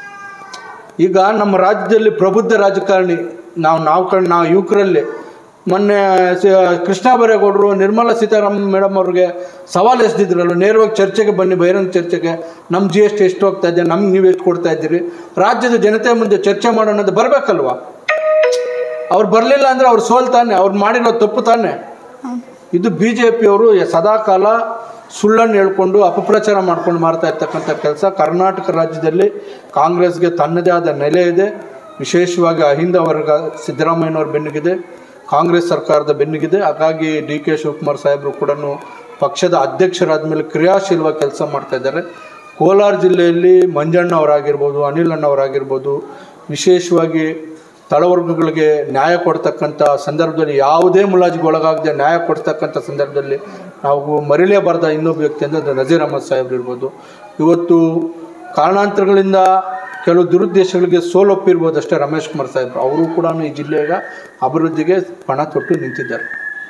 ಈಗ ನಮ್ಮ ರಾಜ್ಯದಲ್ಲಿ ಪ್ರಬುದ್ಧ ರಾಜಕಾರಣಿ ನಾವು ನಾವು ಕಂಡು ನಾವು ಯುವಕರಲ್ಲಿ ಮೊನ್ನೆ ಕೃಷ್ಣ ಬೈರೇಗೌಡರು ನಿರ್ಮಲಾ ಸೀತಾರಾಮನ್ ಮೇಡಮ್ ಅವ್ರಿಗೆ ಸವಾಲು ಎಸೆದಿದ್ರಲ್ಲ, ನೇರವಾಗಿ ಚರ್ಚೆಗೆ ಬನ್ನಿ, ಬಹಿರಂಗ ಚರ್ಚೆಗೆ, ನಮ್ಮ ಜಿ ಎಸ್ ಟಿ ಎಷ್ಟು ಹೋಗ್ತಾ ಇದೆ, ನಮ್ಗೆ ನೀವು ಎಷ್ಟು ಕೊಡ್ತಾ ಇದ್ದೀರಿ, ರಾಜ್ಯದ ಜನತೆ ಮುಂದೆ ಚರ್ಚೆ ಮಾಡೋಣದು ಬರಬೇಕಲ್ವಾ? ಅವ್ರು ಬರಲಿಲ್ಲ ಅಂದರೆ ಅವ್ರು ಸೋಲ್ತಾನೆ, ಅವ್ರು ಮಾಡಿರೋ ತಪ್ಪು ತಾನೆ. ಇದು ಬಿ ಜೆ ಪಿಯವರು ಸದಾಕಾಲ ಸುಳ್ಳನ್ನು ಹೇಳ್ಕೊಂಡು ಅಪಪ್ರಚಾರ ಮಾಡ್ಕೊಂಡು ಮಾಡ್ತಾ ಇರ್ತಕ್ಕಂಥ ಕೆಲಸ. ಕರ್ನಾಟಕ ರಾಜ್ಯದಲ್ಲಿ ಕಾಂಗ್ರೆಸ್ಗೆ ತನ್ನದೇ ಆದ ನೆಲೆ ಇದೆ. ವಿಶೇಷವಾಗಿ ಅಹಿಂದ ವರ್ಗ ಸಿದ್ದರಾಮಯ್ಯನವ್ರ ಬೆನ್ನಿಗಿದೆ, ಕಾಂಗ್ರೆಸ್ ಸರ್ಕಾರದ ಬೆನ್ನಿಗಿದೆ. ಹಾಗಾಗಿ ಡಿ ಕೆ ಶಿವಕುಮಾರ್ ಸಾಹೇಬರು ಕೂಡ ಪಕ್ಷದ ಅಧ್ಯಕ್ಷರಾದ ಮೇಲೆ ಕ್ರಿಯಾಶೀಲವಾಗಿ ಕೆಲಸ ಮಾಡ್ತಾ ಇದ್ದಾರೆ. ಕೋಲಾರ ಜಿಲ್ಲೆಯಲ್ಲಿ ಮಂಜಣ್ಣ ಅವರಾಗಿರ್ಬೋದು, ಅನಿಲ್ ಅಣ್ಣವರಾಗಿರ್ಬೋದು, ವಿಶೇಷವಾಗಿ ತಳವರ್ಗಗಳಿಗೆ ನ್ಯಾಯ ಕೊಡ್ತಕ್ಕಂಥ ಸಂದರ್ಭದಲ್ಲಿ ಯಾವುದೇ ಮುಲಾಜಿಗೆ ಒಳಗಾಗದೆ ನ್ಯಾಯ ಕೊಡ್ತಕ್ಕಂಥ ಸಂದರ್ಭದಲ್ಲಿ ನಾವು ಮರಿಲೇಬಾರ್ದ ಇನ್ನೊಬ್ಬ ವ್ಯಕ್ತಿ ಅಂದರೆ ನಜೀರ್ ಅಹಮದ್ ಸಾಹೇಬ್ರು ಇರ್ಬೋದು. ಇವತ್ತು ಕಾರಣಾಂತರಗಳಿಂದ ಕೆಲವು ದುರುದ್ದೇಶಗಳಿಗೆ ಸೋಲೊಪ್ಪಿರ್ಬೋದು ಅಷ್ಟೇ ರಮೇಶ್ ಕುಮಾರ್ ಸಾಹೇಬ್ರು. ಅವರು ಕೂಡ ಈ ಜಿಲ್ಲೆಯ ಅಭಿವೃದ್ಧಿಗೆ ಪಣ ತೊಟ್ಟು ನಿಂತಿದ್ದಾರೆ.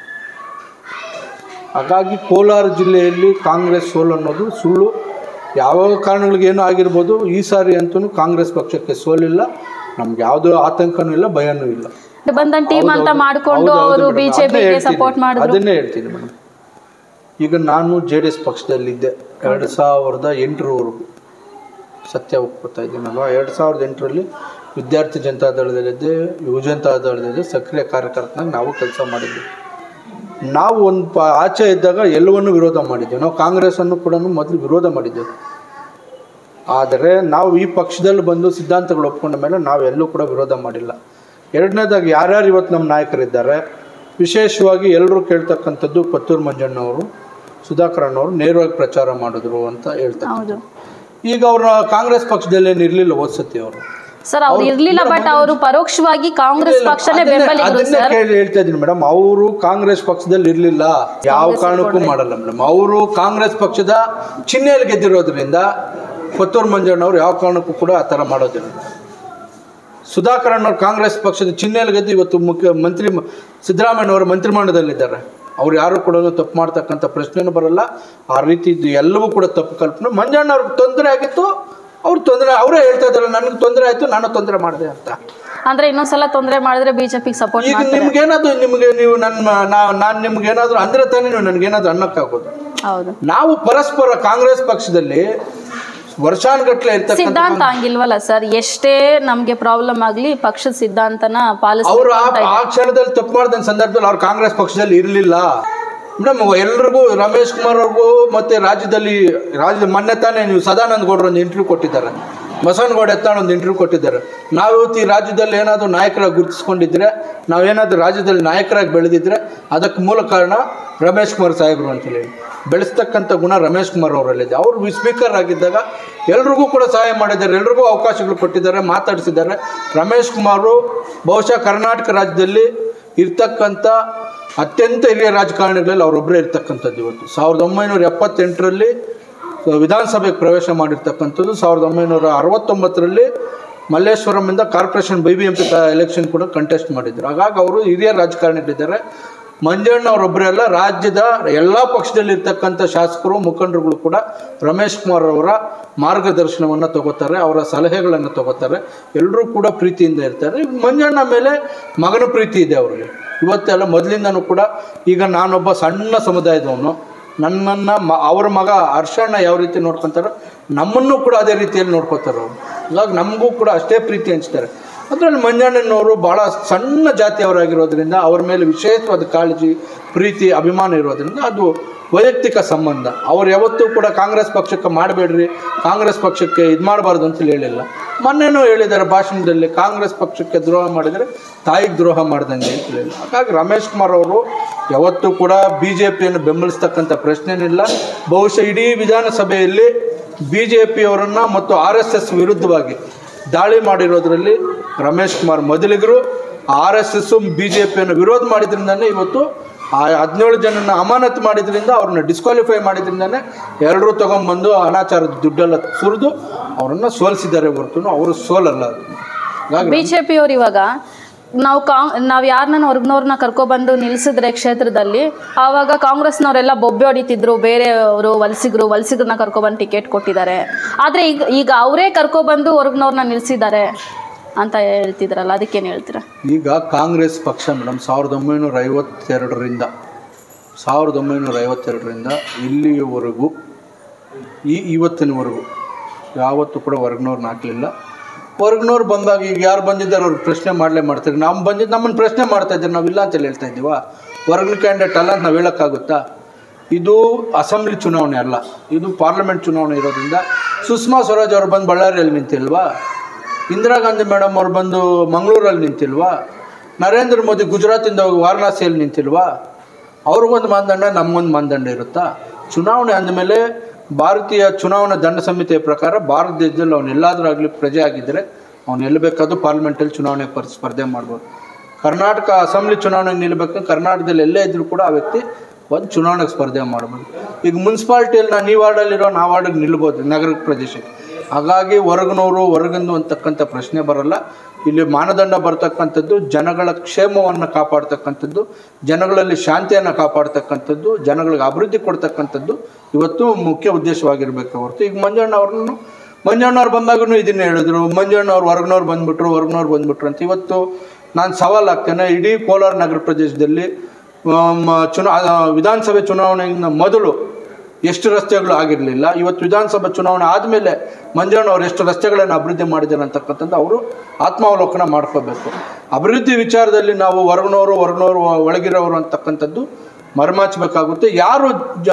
ಹಾಗಾಗಿ ಕೋಲಾರ ಜಿಲ್ಲೆಯಲ್ಲಿ ಕಾಂಗ್ರೆಸ್ ಸೋಲು ಅನ್ನೋದು ಸುಳ್ಳು. ಯಾವ ಕಾರಣಗಳಿಗೇನೋ ಆಗಿರ್ಬೋದು, ಈ ಸಾರಿ ಅಂತೂ ಕಾಂಗ್ರೆಸ್ ಪಕ್ಷಕ್ಕೆ ಸೋಲಿಲ್ಲ. ನಮ್ಗೆ ಯಾವುದೋ ಆತಂಕನೂ ಇಲ್ಲ, ಭಯನೂ ಇಲ್ಲ. ಅದನ್ನೇ ಹೇಳ್ತೀನಿ ಮೇಡಮ್. ಈಗ ನಾನು ಜೆ ಡಿ ಎಸ್ ಪಕ್ಷದಲ್ಲಿದ್ದೆ ಎರಡು ಸಾವಿರದ ಎಂಟರವರೆಗೂ, ಸತ್ಯ ಒಪ್ಕೋತಾ ಇದ್ದೀನಲ್ವ. ಎರಡು ಸಾವಿರದ ಎಂಟರಲ್ಲಿ ವಿದ್ಯಾರ್ಥಿ ಜನತಾ ದಳದಲ್ಲಿದ್ದೆ, ಯುವ ಜನತಾ ದಳದಲ್ಲಿದ್ದೆ, ಸಕ್ರಿಯ ಕಾರ್ಯಕರ್ತನಾಗಿ ನಾವು ಕೆಲಸ ಮಾಡಿದ್ವಿ. ನಾವು ಒಂದು ಪ ಆಚೆ ಇದ್ದಾಗ ಎಲ್ಲವನ್ನೂ ವಿರೋಧ ಮಾಡಿದ್ದೇವೆ. ನಾವು ಕಾಂಗ್ರೆಸ್ಸನ್ನು ಕೂಡ ಮೊದಲು ವಿರೋಧ ಮಾಡಿದ್ದೇವೆ. ಆದರೆ ನಾವು ಈ ಪಕ್ಷದಲ್ಲಿ ಬಂದು ಸಿದ್ಧಾಂತಗಳು ಒಪ್ಕೊಂಡ ಮೇಲೆ ನಾವೆಲ್ಲೂ ಕೂಡ ವಿರೋಧ ಮಾಡಿಲ್ಲ. ಎರಡನೇದಾಗಿ ಯಾರ್ಯಾರು ಇವತ್ತು ನಮ್ಮ ನಾಯಕರಿದ್ದಾರೆ, ವಿಶೇಷವಾಗಿ ಎಲ್ಲರೂ ಕೇಳ್ತಕ್ಕಂಥದ್ದು ಪತ್ತೂರು ಮಂಜಣ್ಣವರು, ಸುಧಾಕರಣ್ಣವರು ನೇರವಾಗಿ ಪ್ರಚಾರ ಮಾಡಿದ್ರು ಅಂತ ಹೇಳ್ತಾರೆ. ಈಗ ಅವರು ಕಾಂಗ್ರೆಸ್ ಪಕ್ಷದಲ್ಲಿ ಏನು ಇರಲಿಲ್ಲ ಓದ್ಸತಿ ಅವರು ಸರ್, ಅವ್ರು ಇರಲಿಲ್ಲ, ಬಟ್ ಅವರು ಪರೋಕ್ಷವಾಗಿ ಕಾಂಗ್ರೆಸ್ ಪಕ್ಷನೇ ಬೆಂಬಲಿಗರು ಸರ್. ಕೇಳಿ ಹೇಳ್ತಾ ಇದ್ದೀನಿ ಮೇಡಮ್, ಅವರು ಕಾಂಗ್ರೆಸ್ ಪಕ್ಷದಲ್ಲಿ ಇರಲಿಲ್ಲ, ಯಾವ ಕಾರಣಕ್ಕೂ ಮಾಡಲ್ಲ ಮೇಡಮ್. ಅವರು ಕಾಂಗ್ರೆಸ್ ಪಕ್ಷದ ಚಿಹ್ನೆಯಲ್ಲಿ ಗೆದ್ದಿರೋದ್ರಿಂದ ಪತ್ತೂರು ಮಂಜಣ್ಣವ್ರು ಯಾವ ಕಾರಣಕ್ಕೂ ಕೂಡ ಆ ಥರ ಮಾಡೋದಿಲ್ಲ. ಸುಧಾಕರಣ್ಣವ್ರು ಕಾಂಗ್ರೆಸ್ ಪಕ್ಷದ ಚಿಹ್ನೆಯಲ್ಲಿ ಗೆದ್ದು ಇವತ್ತು ಮುಖ್ಯ ಮಂತ್ರಿ ಸಿದ್ದರಾಮಯ್ಯನವರು ಮಂತ್ರಿಮಂಡಲದಲ್ಲಿದ್ದಾರೆ. ಅವ್ರು ಯಾರು ಕೂಡ ತಪ್ಪು ಮಾಡ್ತಕ್ಕಂಥ ಪ್ರಶ್ನೆನೂ ಬರಲ್ಲ. ಆ ರೀತಿ ಎಲ್ಲವೂ ಕೂಡ ತಪ್ಪು ಕಲ್ಪನೆ. ಮಂಜಣ್ಣವ್ರಿಗೆ ತೊಂದರೆ ಆಗಿತ್ತು, ಅವ್ರು ತೊಂದರೆ ಅವರೇ ಹೇಳ್ತಾ ಇದ್ದಾರೆ, ನನಗೆ ತೊಂದರೆ ಆಯಿತು, ನಾನು ತೊಂದರೆ ಮಾಡಿದೆ ಅಂತ. ಅಂದ್ರೆ ಇನ್ನೊಂದ್ಸಲ ತೊಂದರೆ ಮಾಡಿದ್ರೆ ಬಿಜೆಪಿಗೆ ಸಪೋರ್ಟ್ ಈಗ ನಿಮ್ಗೇನಾದ್ರು ನಿಮ್ಗೆ ನೀವು ನನ್ನ ನಾನು ನಿಮ್ಗೇನಾದ್ರು ಅಂದ್ರೆ ತಾನೇ ನೀವು ನನಗೇನಾದ್ರು ಅನ್ನಕ್ಕಾಗೋದು. ನಾವು ಪರಸ್ಪರ ಕಾಂಗ್ರೆಸ್ ಪಕ್ಷದಲ್ಲಿ ವರ್ಷಾನುಗಟ್ಲೆ ಇರ್ತಕ್ಕಂಥ ಸಿದ್ಧಾಂತ ಹಂಗಿಲ್ವಲ್ಲ ಸರ್. ಎಷ್ಟೇ ನಮ್ಗೆ ಪ್ರಾಬ್ಲಮ್ ಆಗ್ಲಿ ಪಕ್ಷದ ಸಿದ್ಧಾಂತನ ಪಾಲಿಸ. ಅವ್ರು ಆ ಕ್ಷಣದಲ್ಲಿ ತಪ್ಪು ಮಾಡಿದ ಸಂದರ್ಭದಲ್ಲಿ ಅವ್ರು ಕಾಂಗ್ರೆಸ್ ಪಕ್ಷದಲ್ಲಿ ಇರಲಿಲ್ಲ ಮೇಡಮ್. ಎಲ್ರಿಗೂ ರಮೇಶ್ ಕುಮಾರ್ ಅವ್ರಿಗೂ ಮತ್ತೆ ರಾಜ್ಯದಲ್ಲಿ ರಾಜ್ಯದ ಮೊನ್ನೆ ತಾನೇ ನೀವು ಸದಾನಂದ ಗೌಡರು ಒಂದು ಇಂಟರ್ವ್ಯೂ ಕೊಟ್ಟಿದ್ದಾರೆ, ಬಸವನಗೌಡ ಎತ್ತಾಣ ಒಂದು ಇಂಟರ್ವ್ಯೂ ಕೊಟ್ಟಿದ್ದಾರೆ. ನಾವು ಇವತ್ತು ಈ ರಾಜ್ಯದಲ್ಲಿ ಏನಾದರೂ ನಾಯಕರಾಗಿ ಗುರುತಿಸ್ಕೊಂಡಿದ್ರೆ, ನಾವೇನಾದರೂ ರಾಜ್ಯದಲ್ಲಿ ನಾಯಕರಾಗಿ ಬೆಳೆದಿದ್ರೆ ಅದಕ್ಕೆ ಮೂಲ ಕಾರಣ ರಮೇಶ್ ಕುಮಾರ್ ಸಾಹೇಬರು ಅಂತೇಳಿ. ಬೆಳೆಸ್ತಕ್ಕಂಥ ಗುಣ ರಮೇಶ್ ಕುಮಾರ್ ಅವರಲ್ಲಿದೆ. ಅವರು ಸ್ಪೀಕರ್ ಆಗಿದ್ದಾಗ ಎಲ್ರಿಗೂ ಕೂಡ ಸಹಾಯ ಮಾಡಿದ್ದಾರೆ, ಎಲ್ರಿಗೂ ಅವಕಾಶಗಳು ಕೊಟ್ಟಿದ್ದಾರೆ, ಮಾತಾಡಿಸಿದ್ದಾರೆ. ರಮೇಶ್ ಕುಮಾರು ಬಹುಶಃ ಕರ್ನಾಟಕ ರಾಜ್ಯದಲ್ಲಿ ಇರ್ತಕ್ಕಂಥ ಅತ್ಯಂತ ಹಿರಿಯ ರಾಜಕಾರಣಿಗಳಲ್ಲಿ ಅವರೊಬ್ಬರೇ ಇರ್ತಕ್ಕಂಥದ್ದು. ಇವತ್ತು ಸಾವಿರದ ಒಂಬೈನೂರ ಎಪ್ಪತ್ತೆಂಟರಲ್ಲಿ ವಿಧಾನಸಭೆಗೆ ಪ್ರವೇಶ ಮಾಡಿರ್ತಕ್ಕಂಥದ್ದು. ಸಾವಿರದ ಒಂಬೈನೂರ ಅರವತ್ತೊಂಬತ್ತರಲ್ಲಿ ಮಲ್ಲೇಶ್ವರಮಿಂದ corporation by B M P election ಕೂಡ ಕಂಟೆಸ್ಟ್ ಮಾಡಿದ್ರು. ಹಾಗಾಗಿ ಅವರು ಹಿರಿಯ ರಾಜಕಾರಣಿಗಳಿದ್ದಾರೆ. ಮಂಜಣ್ಣ ಅವರೊಬ್ಬರೆಲ್ಲ ರಾಜ್ಯದ ಎಲ್ಲ ಪಕ್ಷದಲ್ಲಿರ್ತಕ್ಕಂಥ ಶಾಸಕರು ಮುಖಂಡರುಗಳು ಕೂಡ ರಮೇಶ್ ಕುಮಾರ್ ಅವರ ಮಾರ್ಗದರ್ಶನವನ್ನು ತಗೋತಾರೆ, ಅವರ ಸಲಹೆಗಳನ್ನು ತಗೋತಾರೆ, ಎಲ್ಲರೂ ಕೂಡ ಪ್ರೀತಿಯಿಂದ ಇರ್ತಾರೆ. ಮಂಜಣ್ಣ ಮೇಲೆ ಮಗನ ಪ್ರೀತಿ ಇದೆ ಅವ್ರಿಗೆ ಇವತ್ತೆಲ್ಲ ಮೊದಲಿಂದನೂ ಕೂಡ. ಈಗ ನಾನೊಬ್ಬ ಸಣ್ಣ ಸಮುದಾಯದವನು, ನನ್ನನ್ನು ಮ ಅವ್ರ ಮಗ ಹರ್ಷಣ್ಣ ಯಾವ ರೀತಿ ನೋಡ್ಕೊತಾರೋ ನಮ್ಮನ್ನು ಕೂಡ ಅದೇ ರೀತಿಯಲ್ಲಿ ನೋಡ್ಕೋತಾರೆ ಅವರು. ಇವಾಗ ನಮಗೂ ಕೂಡ ಅಷ್ಟೇ ಪ್ರೀತಿ ಹಂಚ್ತಾರೆ. ಅದರಲ್ಲಿ ಮಂಜಣ್ಣನವರು ಭಾಳ ಸಣ್ಣ ಜಾತಿಯವರಾಗಿರೋದ್ರಿಂದ ಅವ್ರ ಮೇಲೆ ವಿಶೇಷವಾದ ಕಾಳಜಿ, ಪ್ರೀತಿ, ಅಭಿಮಾನ ಇರೋದ್ರಿಂದ ಅದು ವೈಯಕ್ತಿಕ ಸಂಬಂಧ. ಅವ್ರು ಯಾವತ್ತೂ ಕೂಡ ಕಾಂಗ್ರೆಸ್ ಪಕ್ಷಕ್ಕೆ ಮಾಡಬೇಡ್ರಿ, ಕಾಂಗ್ರೆಸ್ ಪಕ್ಷಕ್ಕೆ ಇದು ಮಾಡಬಾರ್ದು ಅಂತೇಳಿ ಹೇಳಿಲ್ಲ. ಮೊನ್ನೆನೂ ಹೇಳಿದ್ದಾರೆ ಭಾಷಣದಲ್ಲಿ, ಕಾಂಗ್ರೆಸ್ ಪಕ್ಷಕ್ಕೆ ದ್ರೋಹ ಮಾಡಿದರೆ ತಾಯಿಗೆ ದ್ರೋಹ ಮಾಡ್ದಂಗೆ ಅಂತ ಹೇಳಿಲ್ಲ. ಹಾಗಾಗಿ ರಮೇಶ್ ಕುಮಾರ್ ಅವರು ಯಾವತ್ತೂ ಕೂಡ ಬಿ ಜೆ ಪಿಯನ್ನು ಬೆಂಬಲಿಸ್ತಕ್ಕಂಥ ಪ್ರಶ್ನೆನಿಲ್ಲ. ಬಹುಶಃ ಇಡೀ ವಿಧಾನಸಭೆಯಲ್ಲಿ ಬಿ ಜೆ ಪಿಯವರನ್ನು ಮತ್ತು ಆರ್ ಎಸ್ ಎಸ್ ವಿರುದ್ಧವಾಗಿ ದಾಳಿ ಮಾಡಿರೋದ್ರಲ್ಲಿ ರಮೇಶ್ ಕುಮಾರ್ ಮೊದಲಿಗರು. R S S B J ಪಿಯನ್ನು ವಿರೋಧ ಮಾಡಿದ್ರಿಂದನೇ ಇವತ್ತು ಆ ಹದಿನೇಳು ಜನನ ಅಮಾನತು ಮಾಡಿದ್ರಿಂದ, ಅವ್ರನ್ನ ಡಿಸ್ಕ್ವಾಲಿಫೈ ಮಾಡಿದ್ರಿಂದನೇ ಎಲ್ಲರೂ ತೊಗೊಂಬಂದು ಅನಾಚಾರದ ದುಡ್ಡೆಲ್ಲ ಸುರಿದು ಅವರನ್ನು ಸೋಲಿಸಿದ್ದಾರೆ ಹೊರತು ಅವರು ಸೋಲಲ್ಲ. ಬಿ ಜೆ ಪಿಯವರು ಇವಾಗ ನಾವು ಕಾಂಗ್ ನಾವು ಯಾರನ್ನ ಹೊರಗ್ನವ್ರನ್ನ ಕರ್ಕೊಬಂದು ನಿಲ್ಲಿಸಿದ್ರೆ ಕ್ಷೇತ್ರದಲ್ಲಿ, ಆವಾಗ ಕಾಂಗ್ರೆಸ್ನವರೆಲ್ಲ ಬೊಬ್ಬೆ ಹೊಡಿತಿದ್ರು, ಬೇರೆಯವರು ವಲಸಿಗರು ವಲಸಿಗರನ್ನ ಕರ್ಕೊಬಂದು ಟಿಕೆಟ್ ಕೊಟ್ಟಿದ್ದಾರೆ. ಆದರೆ ಈಗ ಈಗ ಅವರೇ ಕರ್ಕೊಬಂದು ಹೊರಗ್ನವ್ರನ್ನ ನಿಲ್ಲಿಸಿದ್ದಾರೆ ಅಂತ ಹೇಳ್ತಿದ್ರಲ್ಲ, ಅದಕ್ಕೇನು ಹೇಳ್ತೀರಾ? ಈಗ ಕಾಂಗ್ರೆಸ್ ಪಕ್ಷ ಮೇಡಮ್ ಸಾವಿರದ ಒಂಬೈನೂರ ಐವತ್ತೆರಡರಿಂದ ಸಾವಿರದ ಒಂಬೈನೂರ ಐವತ್ತೆರಡರಿಂದ ಇಲ್ಲಿಯವರೆಗೂ ಈ ಇವತ್ತಿನವರೆಗೂ ಯಾವತ್ತೂ ಕೂಡ ಹೊರಗ್ನವ್ರನ್ನ ಹಾಕಲಿಲ್ಲ. ಹೊರಗ್ನವ್ರು ಬಂದಾಗ ಈಗ ಯಾರು ಬಂದಿದ್ದಾರೆ ಅವ್ರಿಗೆ ಪ್ರಶ್ನೆ ಮಾಡಲೇ ಮಾಡ್ತಾರೆ. ನಾವು ಬಂದಿದ್ದು ನಮ್ಮನ್ನು ಪ್ರಶ್ನೆ ಮಾಡ್ತಾ ಇದ್ದಾರೆ, ನಾವಿಲ್ಲ ಅಂತೇಳಿ ಹೇಳ್ತಾ ಇದ್ದೀವ? ಹೊರಗಿನ ಕ್ಯಾಂಡಿಡೇಟ್ ಅಲ್ಲ ಅಂತ ನಾವು ಹೇಳೋಕ್ಕಾಗುತ್ತಾ? ಇದು ಅಸೆಂಬ್ಲಿ ಚುನಾವಣೆ ಅಲ್ಲ, ಇದು ಪಾರ್ಲಿಮೆಂಟ್ ಚುನಾವಣೆ ಇರೋದ್ರಿಂದ ಸುಷ್ಮಾ ಸ್ವರಾಜ್ ಅವ್ರು ಬಂದು ಬಳ್ಳಾರಿಯಲ್ಲಿ ನಿಂತಿಲ್ವಾ? ಇಂದಿರಾ ಗಾಂಧಿ ಮೇಡಮ್ ಅವ್ರು ಬಂದು ಮಂಗಳೂರಲ್ಲಿ ನಿಂತಿಲ್ವಾ? ನರೇಂದ್ರ ಮೋದಿ ಗುಜರಾತಿಂದ ಹೋಗಿ ವಾರಣಾಸಿಯಲ್ಲಿ ನಿಂತಿಲ್ವಾ? ಅವ್ರಿಗೊಂದು ಮಾನದಂಡ, ನಮಗೊಂದು ಮಾನದಂಡ ಇರುತ್ತಾ? ಚುನಾವಣೆ ಅಂದಮೇಲೆ ಭಾರತೀಯ ಚುನಾವಣಾ ದಂಡ ಸಮಿತಿಯ ಪ್ರಕಾರ ಭಾರತ ದೇಶದಲ್ಲಿ ಅವನು ಎಲ್ಲಾದರೂ ಆಗಲಿ ಪ್ರಜೆ ಆಗಿದ್ದರೆ ಅವನು ಎಲ್ಲಿ ಬೇಕಾದರೂ ಪಾರ್ಲಿಮೆಂಟಲ್ಲಿ ಚುನಾವಣೆ ಪರ್ ಸ್ಪರ್ಧೆ ಮಾಡ್ಬೋದು. ಕರ್ನಾಟಕ ಅಸೆಂಬ್ಲಿ ಚುನಾವಣೆಗೆ ನಿಲ್ಲಬೇಕು, ಕರ್ನಾಟಕದಲ್ಲಿ ಎಲ್ಲೇ ಇದ್ದರೂ ಕೂಡ ಆ ವ್ಯಕ್ತಿ ಒಂದು ಚುನಾವಣೆಗೆ ಸ್ಪರ್ಧೆ ಮಾಡ್ಬೋದು. ಈಗ ಮುನ್ಸಿಪಾಲ್ಟಿಯಲ್ಲಿ ನಾನು ಈ ವಾರ್ಡಲ್ಲಿರೋ ನಾವು ವಾರ್ಡಿಗೆ ನಿಲ್ಬೋದು ನಗರ ಪ್ರದೇಶಕ್ಕೆ. ಹಾಗಾಗಿ ಹೊರಗಿನವರು ಹೊರಗಿಂದು ಅಂತಕ್ಕಂಥ ಪ್ರಶ್ನೆ ಬರಲ್ಲ. ಇಲ್ಲಿ ಮಾನದಂಡ ಬರ್ತಕ್ಕಂಥದ್ದು ಜನಗಳ ಕ್ಷೇಮವನ್ನು ಕಾಪಾಡ್ತಕ್ಕಂಥದ್ದು, ಜನಗಳಲ್ಲಿ ಶಾಂತಿಯನ್ನು ಕಾಪಾಡ್ತಕ್ಕಂಥದ್ದು, ಜನಗಳಿಗೆ ಅಭಿವೃದ್ಧಿ ಕೊಡ್ತಕ್ಕಂಥದ್ದು ಇವತ್ತು ಮುಖ್ಯ ಉದ್ದೇಶವಾಗಿರಬೇಕು ಹೊರತು. ಈಗ ಮಂಜಣ್ಣ ಅವ್ರನ್ನು ಮಂಜಣ್ಣವ್ರು ಬಂದಾಗೂ ಇದನ್ನೇ ಹೇಳಿದ್ರು, ಮಂಜಣ್ಣವ್ರು ಹೊರಗಿನವ್ರು ಬಂದುಬಿಟ್ರು ಹೊರಗಿನವ್ರು ಬಂದುಬಿಟ್ರು ಅಂತ. ಇವತ್ತು ನಾನು ಸವಾಲು ಹಾಕ್ತೇನೆ, ಇಡೀ ಕೋಲಾರ ನಗರ ಪ್ರದೇಶದಲ್ಲಿ ಚುನಾ ವಿಧಾನಸಭೆ ಚುನಾವಣೆಯಿಂದ ಮೊದಲು ಎಷ್ಟು ರಸ್ತೆಗಳು ಆಗಿರಲಿಲ್ಲ, ಇವತ್ತು ವಿಧಾನಸಭಾ ಚುನಾವಣೆ ಆದಮೇಲೆ ಮಂಜಣ್ಣ ಅವರು ಎಷ್ಟು ರಸ್ತೆಗಳನ್ನು ಅಭಿವೃದ್ಧಿ ಮಾಡಿದ್ದಾರೆ ಅಂತಕ್ಕಂಥದ್ದು ಅವರು ಆತ್ಮಾವಲೋಕನ ಮಾಡ್ಕೋಬೇಕು. ಅಭಿವೃದ್ಧಿ ವಿಚಾರದಲ್ಲಿ ನಾವು ಹೊರಗಿನವರು ಹೊರಗಿನವರು ಒಳಗಿರೋರು ಅಂತಕ್ಕಂಥದ್ದು ಮರೆಮಾಚಬೇಕಾಗುತ್ತೆ. ಯಾರು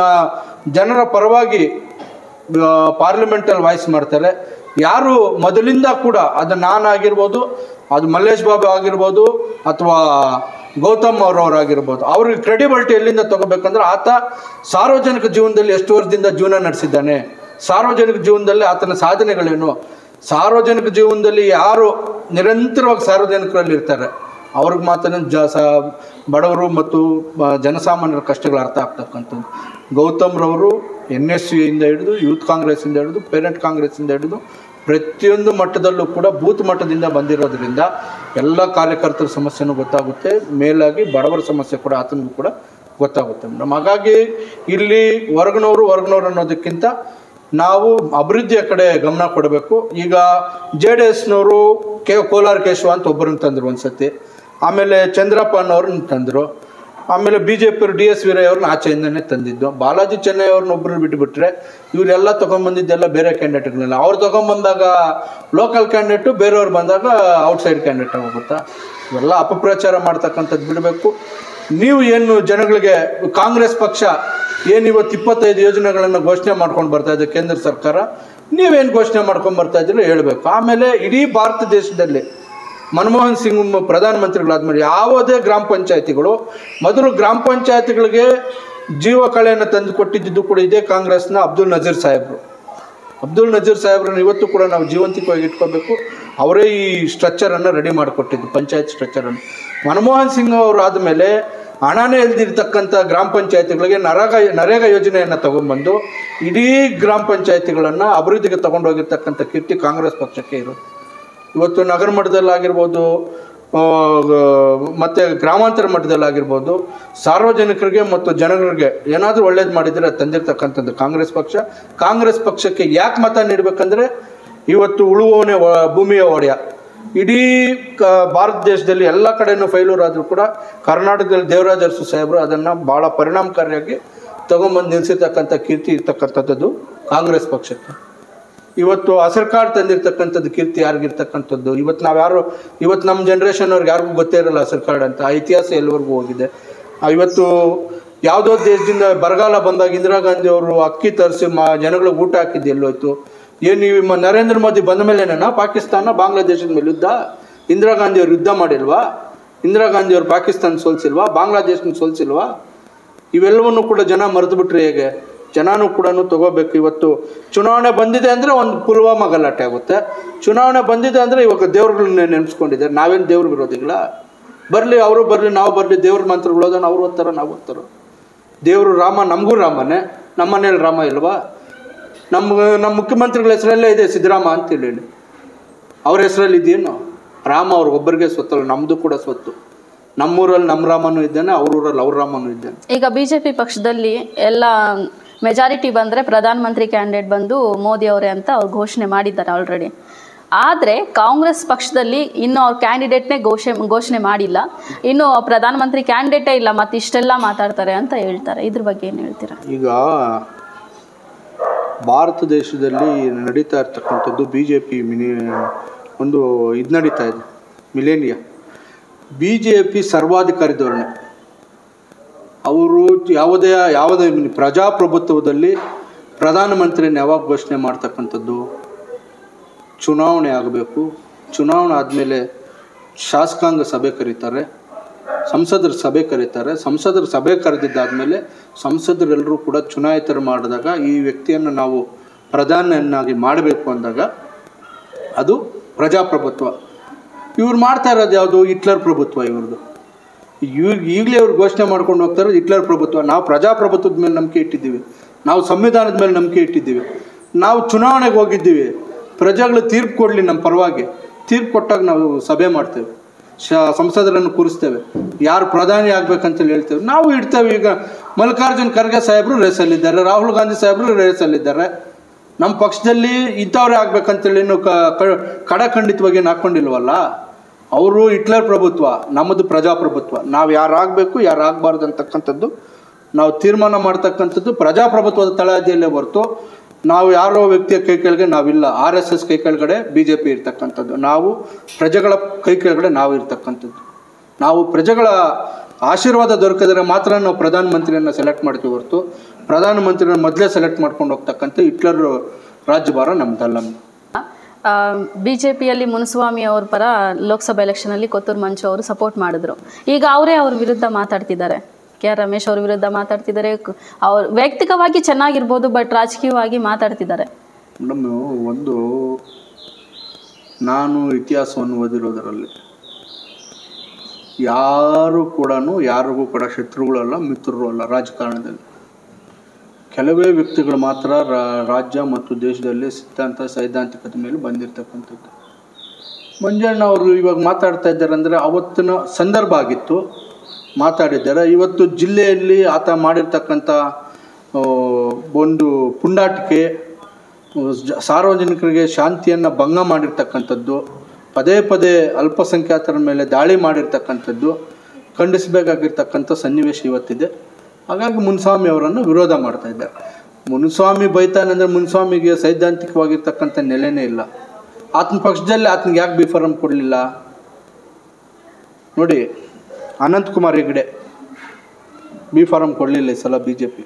ಜನರ ಪರವಾಗಿ ಪಾರ್ಲಿಮೆಂಟಲ್ಲಿ ವಾಯ್ಸ್ ಮಾಡ್ತಾರೆ, ಯಾರು ಮೊದಲಿಂದ ಕೂಡ ಅದು ನಾನಾಗಿರ್ಬೋದು, ಅದು ಮಲ್ಲೇಶ್ ಬಾಬು ಆಗಿರ್ಬೋದು, ಅಥವಾ ಗೌತಮ್ ಅವರವರಾಗಿರ್ಬೋದು, ಅವ್ರಿಗೆ ಕ್ರೆಡಿಬಿಲಿಟಿ ಎಲ್ಲಿಂದ ತಗೋಬೇಕಂದ್ರೆ ಆತ ಸಾರ್ವಜನಿಕ ಜೀವನದಲ್ಲಿ ಎಷ್ಟು ವರ್ಷದಿಂದ ಜೀವನ ನಡೆಸಿದ್ದಾನೆ, ಸಾರ್ವಜನಿಕ ಜೀವನದಲ್ಲಿ ಆತನ ಸಾಧನೆಗಳೇನು, ಸಾರ್ವಜನಿಕ ಜೀವನದಲ್ಲಿ ಯಾರು ನಿರಂತರವಾಗಿ ಸಾರ್ವಜನಿಕರಲ್ಲಿ ಇರ್ತಾರೆ ಅವ್ರಿಗೆ ಮಾತ್ರ ಜ ಸ ಬಡವರು ಮತ್ತು ಜನಸಾಮಾನ್ಯರ ಕಷ್ಟಗಳು ಅರ್ಥ ಆಗ್ತಕ್ಕಂಥದ್ದು. ಗೌತಮ್ರವರು ಎನ್ ಎಸ್ ಯುಯಿಂದ ಹಿಡಿದು ಯೂತ್ ಕಾಂಗ್ರೆಸ್ಸಿಂದ ಹಿಡಿದು ಪೇರೆಂಟ್ ಕಾಂಗ್ರೆಸ್ಸಿಂದ ಹಿಡಿದು ಪ್ರತಿಯೊಂದು ಮಟ್ಟದಲ್ಲೂ ಕೂಡ ಬೂತ್ ಮಟ್ಟದಿಂದ ಬಂದಿರೋದ್ರಿಂದ ಎಲ್ಲ ಕಾರ್ಯಕರ್ತರ ಸಮಸ್ಯೆನೂ ಗೊತ್ತಾಗುತ್ತೆ, ಮೇಲಾಗಿ ಬಡವರ ಸಮಸ್ಯೆ ಕೂಡ ಆತನಿಗೂ ಕೂಡ ಗೊತ್ತಾಗುತ್ತೆ ಮೇಡಮ್. ಹಾಗಾಗಿ ಇಲ್ಲಿ ಹೊರಗಿನವರು ಹೊರಗಿನವರು ಅನ್ನೋದಕ್ಕಿಂತ ನಾವು ಅಭಿವೃದ್ಧಿಯ ಕಡೆ ಗಮನ ಕೊಡಬೇಕು. ಈಗ ಜೆ ಡಿ ಎಸ್ನವರು ಕೆ ಕೋಲಾರ ಕೇಶವ ಅಂತ ಒಬ್ಬರನ್ನ ತಂದರು ಒಂದು ಸತಿ, ಆಮೇಲೆ ಚಂದ್ರಪ್ಪ ಅನ್ನೋರನ್ನ ತಂದರು, ಆಮೇಲೆ ಬಿ ಜೆ ಪಿಯವರು ಡಿ ಎಸ್ ವೀರಯ್ಯ ಅವ್ರನ್ನ ಆಚೆಯಿಂದನೇ ತಂದಿದ್ದು. ಬಾಲಾಜಿ ಚೆನ್ನೈ ಅವ್ರನ್ನ ಒಬ್ಬರನ್ನ ಬಿಟ್ಟುಬಿಟ್ರೆ ಇವರೆಲ್ಲ ತೊಗೊಂಬಂದಿದ್ದೆಲ್ಲ ಬೇರೆ ಕ್ಯಾಂಡಿಡೇಟ್ಗಳಲ್ಲ. ಅವ್ರು ತೊಗೊಂಬಂದಾಗ ಲೋಕಲ್ ಕ್ಯಾಂಡಿಡೇಟು, ಬೇರೆಯವ್ರು ಬಂದಾಗ ಔಟ್ಸೈಡ್ ಕ್ಯಾಂಡಿಡೇಟ್ ಹೋಗುತ್ತಾ? ಇವೆಲ್ಲ ಅಪಪ್ರಚಾರ ಮಾಡ್ತಕ್ಕಂಥದ್ದು ಬಿಡಬೇಕು. ನೀವು ಏನು ಜನಗಳಿಗೆ ಕಾಂಗ್ರೆಸ್ ಪಕ್ಷ ಏನು ಇವತ್ತು ಇಪ್ಪತ್ತೈದು ಯೋಜನೆಗಳನ್ನು ಘೋಷಣೆ ಮಾಡ್ಕೊಂಡು ಬರ್ತಾ ಇದೆ ಕೇಂದ್ರ ಸರ್ಕಾರ, ನೀವೇನು ಘೋಷಣೆ ಮಾಡ್ಕೊಂಡು ಬರ್ತಾ ಇದ್ದೀರೋ ಹೇಳಬೇಕು. ಆಮೇಲೆ ಇಡೀ ಭಾರತ ದೇಶದಲ್ಲಿ ಮನಮೋಹನ್ ಸಿಂಗ್ ಪ್ರಧಾನಮಂತ್ರಿಗಳಾದ್ಮೇಲೆ ಯಾವುದೇ ಗ್ರಾಮ ಪಂಚಾಯತಿಗಳು, ಮೊದಲು ಗ್ರಾಮ ಪಂಚಾಯತಿಗಳಿಗೆ ಜೀವ ಕಳೆಯನ್ನು ತಂದು ಕೊಟ್ಟಿದ್ದು ಕೂಡ ಇದೇ ಕಾಂಗ್ರೆಸ್ನ ಅಬ್ದುಲ್ ನಜೀರ್ ಸಾಹೇಬರು. ಅಬ್ದುಲ್ ನಜೀರ್ ಸಾಹೇಬ್ರನ್ನ ಇವತ್ತು ಕೂಡ ನಾವು ಜೀವಂತಿಕವಾಗಿ ಇಟ್ಕೋಬೇಕು. ಅವರೇ ಈ ಸ್ಟ್ರಕ್ಚರನ್ನು ರೆಡಿ ಮಾಡಿಕೊಟ್ಟಿದ್ದು, ಪಂಚಾಯತ್ ಸ್ಟ್ರಕ್ಚರನ್ನು. ಮನಮೋಹನ್ ಸಿಂಗ್ ಅವರು ಆದಮೇಲೆ ಹಣನೇ ಇಲ್ದಿರ್ತಕ್ಕಂಥ ಗ್ರಾಮ ಪಂಚಾಯತಿಗಳಿಗೆ ನರೇಗಾ ನರೇಗಾ ಯೋಜನೆಯನ್ನು ತಗೊಂಡ್ಬಂದು ಇಡೀ ಗ್ರಾಮ ಪಂಚಾಯತಿಗಳನ್ನು ಅಭಿವೃದ್ಧಿಗೆ ತಗೊಂಡೋಗಿರ್ತಕ್ಕಂಥ ಕೀರ್ತಿ ಕಾಂಗ್ರೆಸ್ ಪಕ್ಷಕ್ಕೆ ಇರುತ್ತೆ. ಇವತ್ತು ನಗರ ಮಟ್ಟದಲ್ಲಾಗಿರ್ಬೋದು, ಮತ್ತು ಗ್ರಾಮಾಂತರ ಮಟ್ಟದಲ್ಲಾಗಿರ್ಬೋದು ಸಾರ್ವಜನಿಕರಿಗೆ ಮತ್ತು ಜನಗಳಿಗೆ ಏನಾದರೂ ಒಳ್ಳೇದು ಮಾಡಿದರೆ ತಂದಿರ್ತಕ್ಕಂಥದ್ದು ಕಾಂಗ್ರೆಸ್ ಪಕ್ಷ. ಕಾಂಗ್ರೆಸ್ ಪಕ್ಷಕ್ಕೆ ಯಾಕೆ ಮತ ನೀಡಬೇಕಂದ್ರೆ ಇವತ್ತು ಉಳುವವನೇ ಭೂಮಿಯ ಒಡೆಯ. ಇಡೀ ಕ ಭಾರತ ದೇಶದಲ್ಲಿ ಎಲ್ಲ ಕಡೆಯೂ ಫೈಲೂರ್ ಆದರೂ ಕೂಡ ಕರ್ನಾಟಕದಲ್ಲಿ ದೇವರಾಜ ಅರಸು ಸಾಹೇಬರು ಅದನ್ನು ಭಾಳ ಪರಿಣಾಮಕಾರಿಯಾಗಿ ತೊಗೊಂಬಂದು ನಿಲ್ಲಿಸಿರ್ತಕ್ಕಂಥ ಕೀರ್ತಿ ಇರ್ತಕ್ಕಂಥದ್ದು ಕಾಂಗ್ರೆಸ್ ಪಕ್ಷಕ್ಕೆ. ಇವತ್ತು ಹಸಿರು ಕಾರ್ಡ್ ತಂದಿರ್ತಕ್ಕಂಥದ್ದು ಕೀರ್ತಿ ಯಾರಿಗಿರ್ತಕ್ಕಂಥದ್ದು. ಇವತ್ತು ನಾವು ಯಾರು ಇವತ್ತು ನಮ್ಮ ಜನ್ರೇಷನ್ನವ್ರಿಗೆ ಯಾರಿಗೂ ಗೊತ್ತೇ ಇರಲ್ಲ ಹಸಿರು ಕಾರ್ಡ್ ಅಂತ. ಆ ಇತಿಹಾಸ ಎಲ್ಲಿವರೆಗೂ ಹೋಗಿದೆ. ಇವತ್ತು ಯಾವುದೋ ದೇಶದಿಂದ ಬರಗಾಲ ಬಂದಾಗ ಇಂದಿರಾ ಗಾಂಧಿ ಅವರು ಅಕ್ಕಿ ತರಿಸಿ ಮಾ ಜನಗಳಿಗೆ ಊಟ ಹಾಕಿದ್ದು ಎಲ್ಲೋಯ್ತು. ಏನು ನೀವು ನರೇಂದ್ರ ಮೋದಿ ಬಂದ ಮೇಲೇನ ಪಾಕಿಸ್ತಾನ ಬಾಂಗ್ಲಾದೇಶದ ಮೇಲೆ ಯುದ್ಧ? ಇಂದಿರಾ ಗಾಂಧಿಯವ್ರು ಯುದ್ಧ ಮಾಡಿಲ್ವಾ? ಇಂದಿರಾ ಗಾಂಧಿಯವರು ಪಾಕಿಸ್ತಾನ ಸೋಲ್ಸಿಲ್ವಾ? ಬಾಂಗ್ಲಾದೇಶನ ಸೋಲ್ಸಿಲ್ವಾ? ಇವೆಲ್ಲವನ್ನು ಕೂಡ ಜನ ಮರೆತು ಬಿಟ್ರೆ ಹೇಗೆ? ಜನನೂ ಕೂಡ ತಗೋಬೇಕು. ಇವತ್ತು ಚುನಾವಣೆ ಬಂದಿದೆ ಅಂದರೆ ಒಂದು ಪುಲ್ವಾಮಾ ಗಲಾಟೆ ಆಗುತ್ತೆ. ಚುನಾವಣೆ ಬಂದಿದೆ ಅಂದರೆ ಇವಾಗ ದೇವ್ರುಗಳನ್ನ ನೆನೆಸ್ಕೊಂಡಿದ್ದಾರೆ. ನಾವೇನು ದೇವ್ರ ವಿರೋಧಿಗಳ? ಬರಲಿ, ಅವರು ಬರಲಿ, ನಾವು ಬರಲಿ, ದೇವ್ರ ಮಂತ್ರಗಳು ಓದೋಣ. ಅವ್ರು ಓದ್ತಾರೋ ನಾವು ಓದ್ತಾರೋ? ದೇವರು ರಾಮ, ನಮಗೂ ರಾಮನೇ. ನಮ್ಮ ಮನೇಲಿ ರಾಮ ಇಲ್ವಾ? ನಮ್ಮ ನಮ್ಮ ಮುಖ್ಯಮಂತ್ರಿಗಳ ಹೆಸರಲ್ಲೇ ಇದೆ ಸಿದ್ದರಾಮ ಅಂತೇಳಿ. ಅವ್ರ ಹೆಸರಲ್ಲಿ ಇದೇನು? ರಾಮ ಅವ್ರಿಗೊಬ್ಬರಿಗೆ ಸ್ವತ್ತಲ್ಲ, ನಮ್ಮದು ಕೂಡ ಸ್ವತ್ತು. ನಮ್ಮೂರಲ್ಲಿ ನಮ್ಮ ರಾಮನೂ ಇದ್ದಾನೆ, ಅವ್ರೂರಲ್ಲಿ ಅವ್ರ ರಾಮನೂ ಇದ್ದಾನೆ. ಈಗ ಬಿ ಜೆ ಪಿ ಪಕ್ಷದಲ್ಲಿ ಎಲ್ಲ ಮೆಜಾರಿಟಿ ಬಂದರೆ ಪ್ರಧಾನಮಂತ್ರಿ ಕ್ಯಾಂಡಿಡೇಟ್ ಬಂದು ಮೋದಿ ಅವರೇ ಅಂತ ಅವ್ರು ಘೋಷಣೆ ಮಾಡಿದ್ದಾರೆ ಆಲ್ರೆಡಿ. ಆದರೆ ಕಾಂಗ್ರೆಸ್ ಪಕ್ಷದಲ್ಲಿ ಇನ್ನೂ ಅವ್ರ ಕ್ಯಾಂಡಿಡೇಟ್ನೇ ಘೋಷಣೆ ಘೋಷಣೆ ಮಾಡಿಲ್ಲ. ಇನ್ನು ಪ್ರಧಾನಮಂತ್ರಿ ಕ್ಯಾಂಡಿಡೇಟೇ ಇಲ್ಲ, ಮತ್ತು ಇಷ್ಟೆಲ್ಲ ಮಾತಾಡ್ತಾರೆ ಅಂತ ಹೇಳ್ತಾರೆ. ಇದ್ರ ಬಗ್ಗೆ ಏನು ಹೇಳ್ತೀರಾ? ಈಗ ಭಾರತ ದೇಶದಲ್ಲಿ ನಡೀತಾ ಇರ್ತಕ್ಕಂಥದ್ದು ಬಿ ಜೆ ಪಿ ಮಿನಿ ಒಂದು ಇದು ನಡೀತಾ ಇದೆ, ಮಿಲೇನಿಯಾ. ಬಿ ಜೆ ಪಿ ಸರ್ವಾಧಿಕಾರಿ ಧೋರಣೆ. ಅವರು ಯಾವುದೇ ಯಾವುದೇ ಪ್ರಜಾಪ್ರಭುತ್ವದಲ್ಲಿ ಪ್ರಧಾನಮಂತ್ರಿನ ಯಾವಾಗ ಘೋಷಣೆ ಮಾಡ್ತಕ್ಕಂಥದ್ದು? ಚುನಾವಣೆ ಆಗಬೇಕು. ಚುನಾವಣೆ ಆದಮೇಲೆ ಶಾಸಕಾಂಗ ಸಭೆ ಕರೀತಾರೆ, ಸಂಸದರ ಸಭೆ ಕರೀತಾರೆ. ಸಂಸದರ ಸಭೆ ಕರೆದಿದ್ದಾದಮೇಲೆ ಸಂಸದರೆಲ್ಲರೂ ಕೂಡ ಚುನಾಯಿತರು ಮಾಡಿದಾಗ ಈ ವ್ಯಕ್ತಿಯನ್ನು ನಾವು ಪ್ರಧಾನಿಯನ್ನಾಗಿ ಮಾಡಬೇಕು ಅಂದಾಗ ಅದು ಪ್ರಜಾಪ್ರಭುತ್ವ. ಇವ್ರು ಮಾಡ್ತಾ ಇರೋದು ಯಾವುದು? ಹಿಟ್ಲರ್ ಪ್ರಭುತ್ವ ಇವ್ರದ್ದು. ಇವ್ರಿಗೆ ಈಗಲೇ ಅವ್ರು ಘೋಷಣೆ ಮಾಡ್ಕೊಂಡು ಹೋಗ್ತಾರೆ ಹಿಟ್ಲರ್ ಪ್ರಭುತ್ವ. ನಾವು ಪ್ರಜಾಪ್ರಭುತ್ವದ ಮೇಲೆ ನಂಬಿಕೆ ಇಟ್ಟಿದ್ದೀವಿ, ನಾವು ಸಂವಿಧಾನದ ಮೇಲೆ ನಂಬಿಕೆ ಇಟ್ಟಿದ್ದೀವಿ, ನಾವು ಚುನಾವಣೆಗೆ ಹೋಗಿದ್ದೀವಿ, ಪ್ರಜೆಗಳು ತೀರ್ಪು ಕೊಡಲಿ ನಮ್ಮ ಪರವಾಗಿ. ತೀರ್ಪು ಕೊಟ್ಟಾಗ ನಾವು ಸಭೆ ಮಾಡ್ತೇವೆ, ಶ ಸಂಸದರನ್ನು ಕೂರಿಸ್ತೇವೆ, ಯಾರು ಪ್ರಧಾನಿ ಆಗ್ಬೇಕಂತೇಳಿ ಹೇಳ್ತೇವೆ, ನಾವು ಇಡ್ತೇವೆ. ಈಗ ಮಲ್ಲಿಕಾರ್ಜುನ್ ಖರ್ಗೆ ಸಾಹೇಬರು ರೇಸಲ್ಲಿದ್ದಾರೆ, ರಾಹುಲ್ ಗಾಂಧಿ ಸಾಹೇಬರು ರೇಸಲ್ಲಿದ್ದಾರೆ. ನಮ್ಮ ಪಕ್ಷದಲ್ಲಿ ಇಂಥವ್ರೇ ಆಗ್ಬೇಕಂತೇಳಿ ಇನ್ನು ಕಡಖಂಡಿತವಾಗಿ ಏನು ಹಾಕ್ಕೊಂಡಿಲ್ವಲ್ಲ. ಅವರು ಹಿಟ್ಲರ್ ಪ್ರಭುತ್ವ, ನಮ್ಮದು ಪ್ರಜಾಪ್ರಭುತ್ವ. ನಾವು ಯಾರಾಗಬೇಕು ಯಾರು ಆಗಬಾರ್ದು ಅಂತಕ್ಕಂಥದ್ದು ನಾವು ತೀರ್ಮಾನ ಮಾಡ್ತಕ್ಕಂಥದ್ದು ಪ್ರಜಾಪ್ರಭುತ್ವದ ತಳಹದಿಯಲ್ಲೇ ಹೊರತು ನಾವು ಯಾರೋ ವ್ಯಕ್ತಿಯ ಕೈ ಕೆಳಗೆ ನಾವಿಲ್ಲ. ಆರ್ ಎಸ್ ಎಸ್ ಕೈ ಕೆಳಗಡೆ ಬಿ ಜೆ ಪಿ ಇರ್ತಕ್ಕಂಥದ್ದು, ನಾವು ಪ್ರಜೆಗಳ ಕೈ ಕೆಳಗಡೆ ನಾವು ಇರ್ತಕ್ಕಂಥದ್ದು. ನಾವು ಪ್ರಜೆಗಳ ಆಶೀರ್ವಾದ ದೊರಕಿದ್ರೆ ಮಾತ್ರ ನಾವು ಪ್ರಧಾನಮಂತ್ರಿಯನ್ನು ಸೆಲೆಕ್ಟ್ ಮಾಡ್ತೀವಿ ಹೊರತು ಪ್ರಧಾನಮಂತ್ರಿನ ಮೊದಲೇ ಸೆಲೆಕ್ಟ್ ಮಾಡ್ಕೊಂಡು ಹೋಗ್ತಕ್ಕಂಥ ಹಿಟ್ಲರ್ ರಾಜ್ಯಭಾರ ನಮ್ದಲ್ಲ. ಬಿ ಜೆ ಪಿಯಲ್ಲಿ ಮುನಿಸ್ವಾಮಿ ಅವ್ರ ಪರ ಲೋಕಸಭಾ ಎಲೆಕ್ಷನಲ್ಲಿ ಕೊತ್ತೂರು ಮಂಜು ಅವರು ಸಪೋರ್ಟ್ ಮಾಡಿದ್ರು. ಈಗ ಅವರೇ ಅವ್ರ ವಿರುದ್ಧ ಮಾತಾಡ್ತಿದ್ದಾರೆ. ಕೆ ಆರ್ ರಮೇಶ್ ಅವ್ರ ವಿರುದ್ಧ ಮಾತಾಡ್ತಿದ್ದಾರೆ. ಅವ್ರು ವೈಯಕ್ತಿಕವಾಗಿ ಚೆನ್ನಾಗಿರ್ಬೋದು, ಬಟ್ ರಾಜಕೀಯವಾಗಿ ಮಾತಾಡ್ತಿದ್ದಾರೆ. ಮೇಡಮ್, ಒಂದು ನಾನು ಇತಿಹಾಸವನ್ನು ಓದಿರೋದರಲ್ಲಿ ಯಾರು ಕೂಡ ಯಾರಿಗೂ ಕೂಡ ಶತ್ರುಗಳಲ್ಲ, ಮಿತ್ರರು ಅಲ್ಲ. ರಾಜಕಾರಣದಲ್ಲಿ ಕೆಲವೇ ವ್ಯಕ್ತಿಗಳು ಮಾತ್ರ ರಾಜ್ಯ ಮತ್ತು ದೇಶದಲ್ಲಿ ಸಿದ್ಧಾಂತ ಸೈದ್ಧಾಂತಿಕತೆ ಮೇಲೆ ಬಂದಿರತಕ್ಕಂಥದ್ದು. ಮಂಜಣ್ಣ ಅವರು ಇವಾಗ ಮಾತಾಡ್ತಾ ಇದ್ದಾರೆ ಅಂದರೆ ಅವತ್ತಿನ ಸಂದರ್ಭ ಆಗಿತ್ತು, ಮಾತಾಡಿದ್ದಾರೆ. ಇವತ್ತು ಜಿಲ್ಲೆಯಲ್ಲಿ ಆತ ಮಾಡಿರ್ತಕ್ಕಂಥ ಒಂದು ಪುಂಡಾಟಿಕೆ, ಸಾರ್ವಜನಿಕರಿಗೆ ಶಾಂತಿಯನ್ನು ಭಂಗ ಮಾಡಿರ್ತಕ್ಕಂಥದ್ದು, ಪದೇ ಪದೇ ಅಲ್ಪಸಂಖ್ಯಾತರ ಮೇಲೆ ದಾಳಿ ಮಾಡಿರ್ತಕ್ಕಂಥದ್ದು ಖಂಡಿಸಬೇಕಾಗಿರ್ತಕ್ಕಂಥ ಸನ್ನಿವೇಶ ಇವತ್ತಿದೆ. ಹಾಗಾಗಿ ಮುನಿಸ್ವಾಮಿ ಅವರನ್ನು ವಿರೋಧ ಮಾಡ್ತಾ ಇದ್ದಾರೆ. ಮುನಿಸ್ವಾಮಿ ಬೈತಾನೆಂದರೆ ಮುನಿಸ್ವಾಮಿಗೆ ಸೈದ್ಧಾಂತಿಕವಾಗಿರ್ತಕ್ಕಂಥ ನೆಲೆನೇ ಇಲ್ಲ. ಆತನ ಪಕ್ಷದಲ್ಲಿ ಆತನಿಗೆ ಯಾಕೆ ಬಿ ಫಾರಂ ಕೊಡಲಿಲ್ಲ ನೋಡಿ. ಅನಂತಕುಮಾರ್ ಹೆಗಡೆ ಬಿ ಫಾರಂ ಕೊಡಲಿಲ್ಲ ಈ ಸಲ B J P.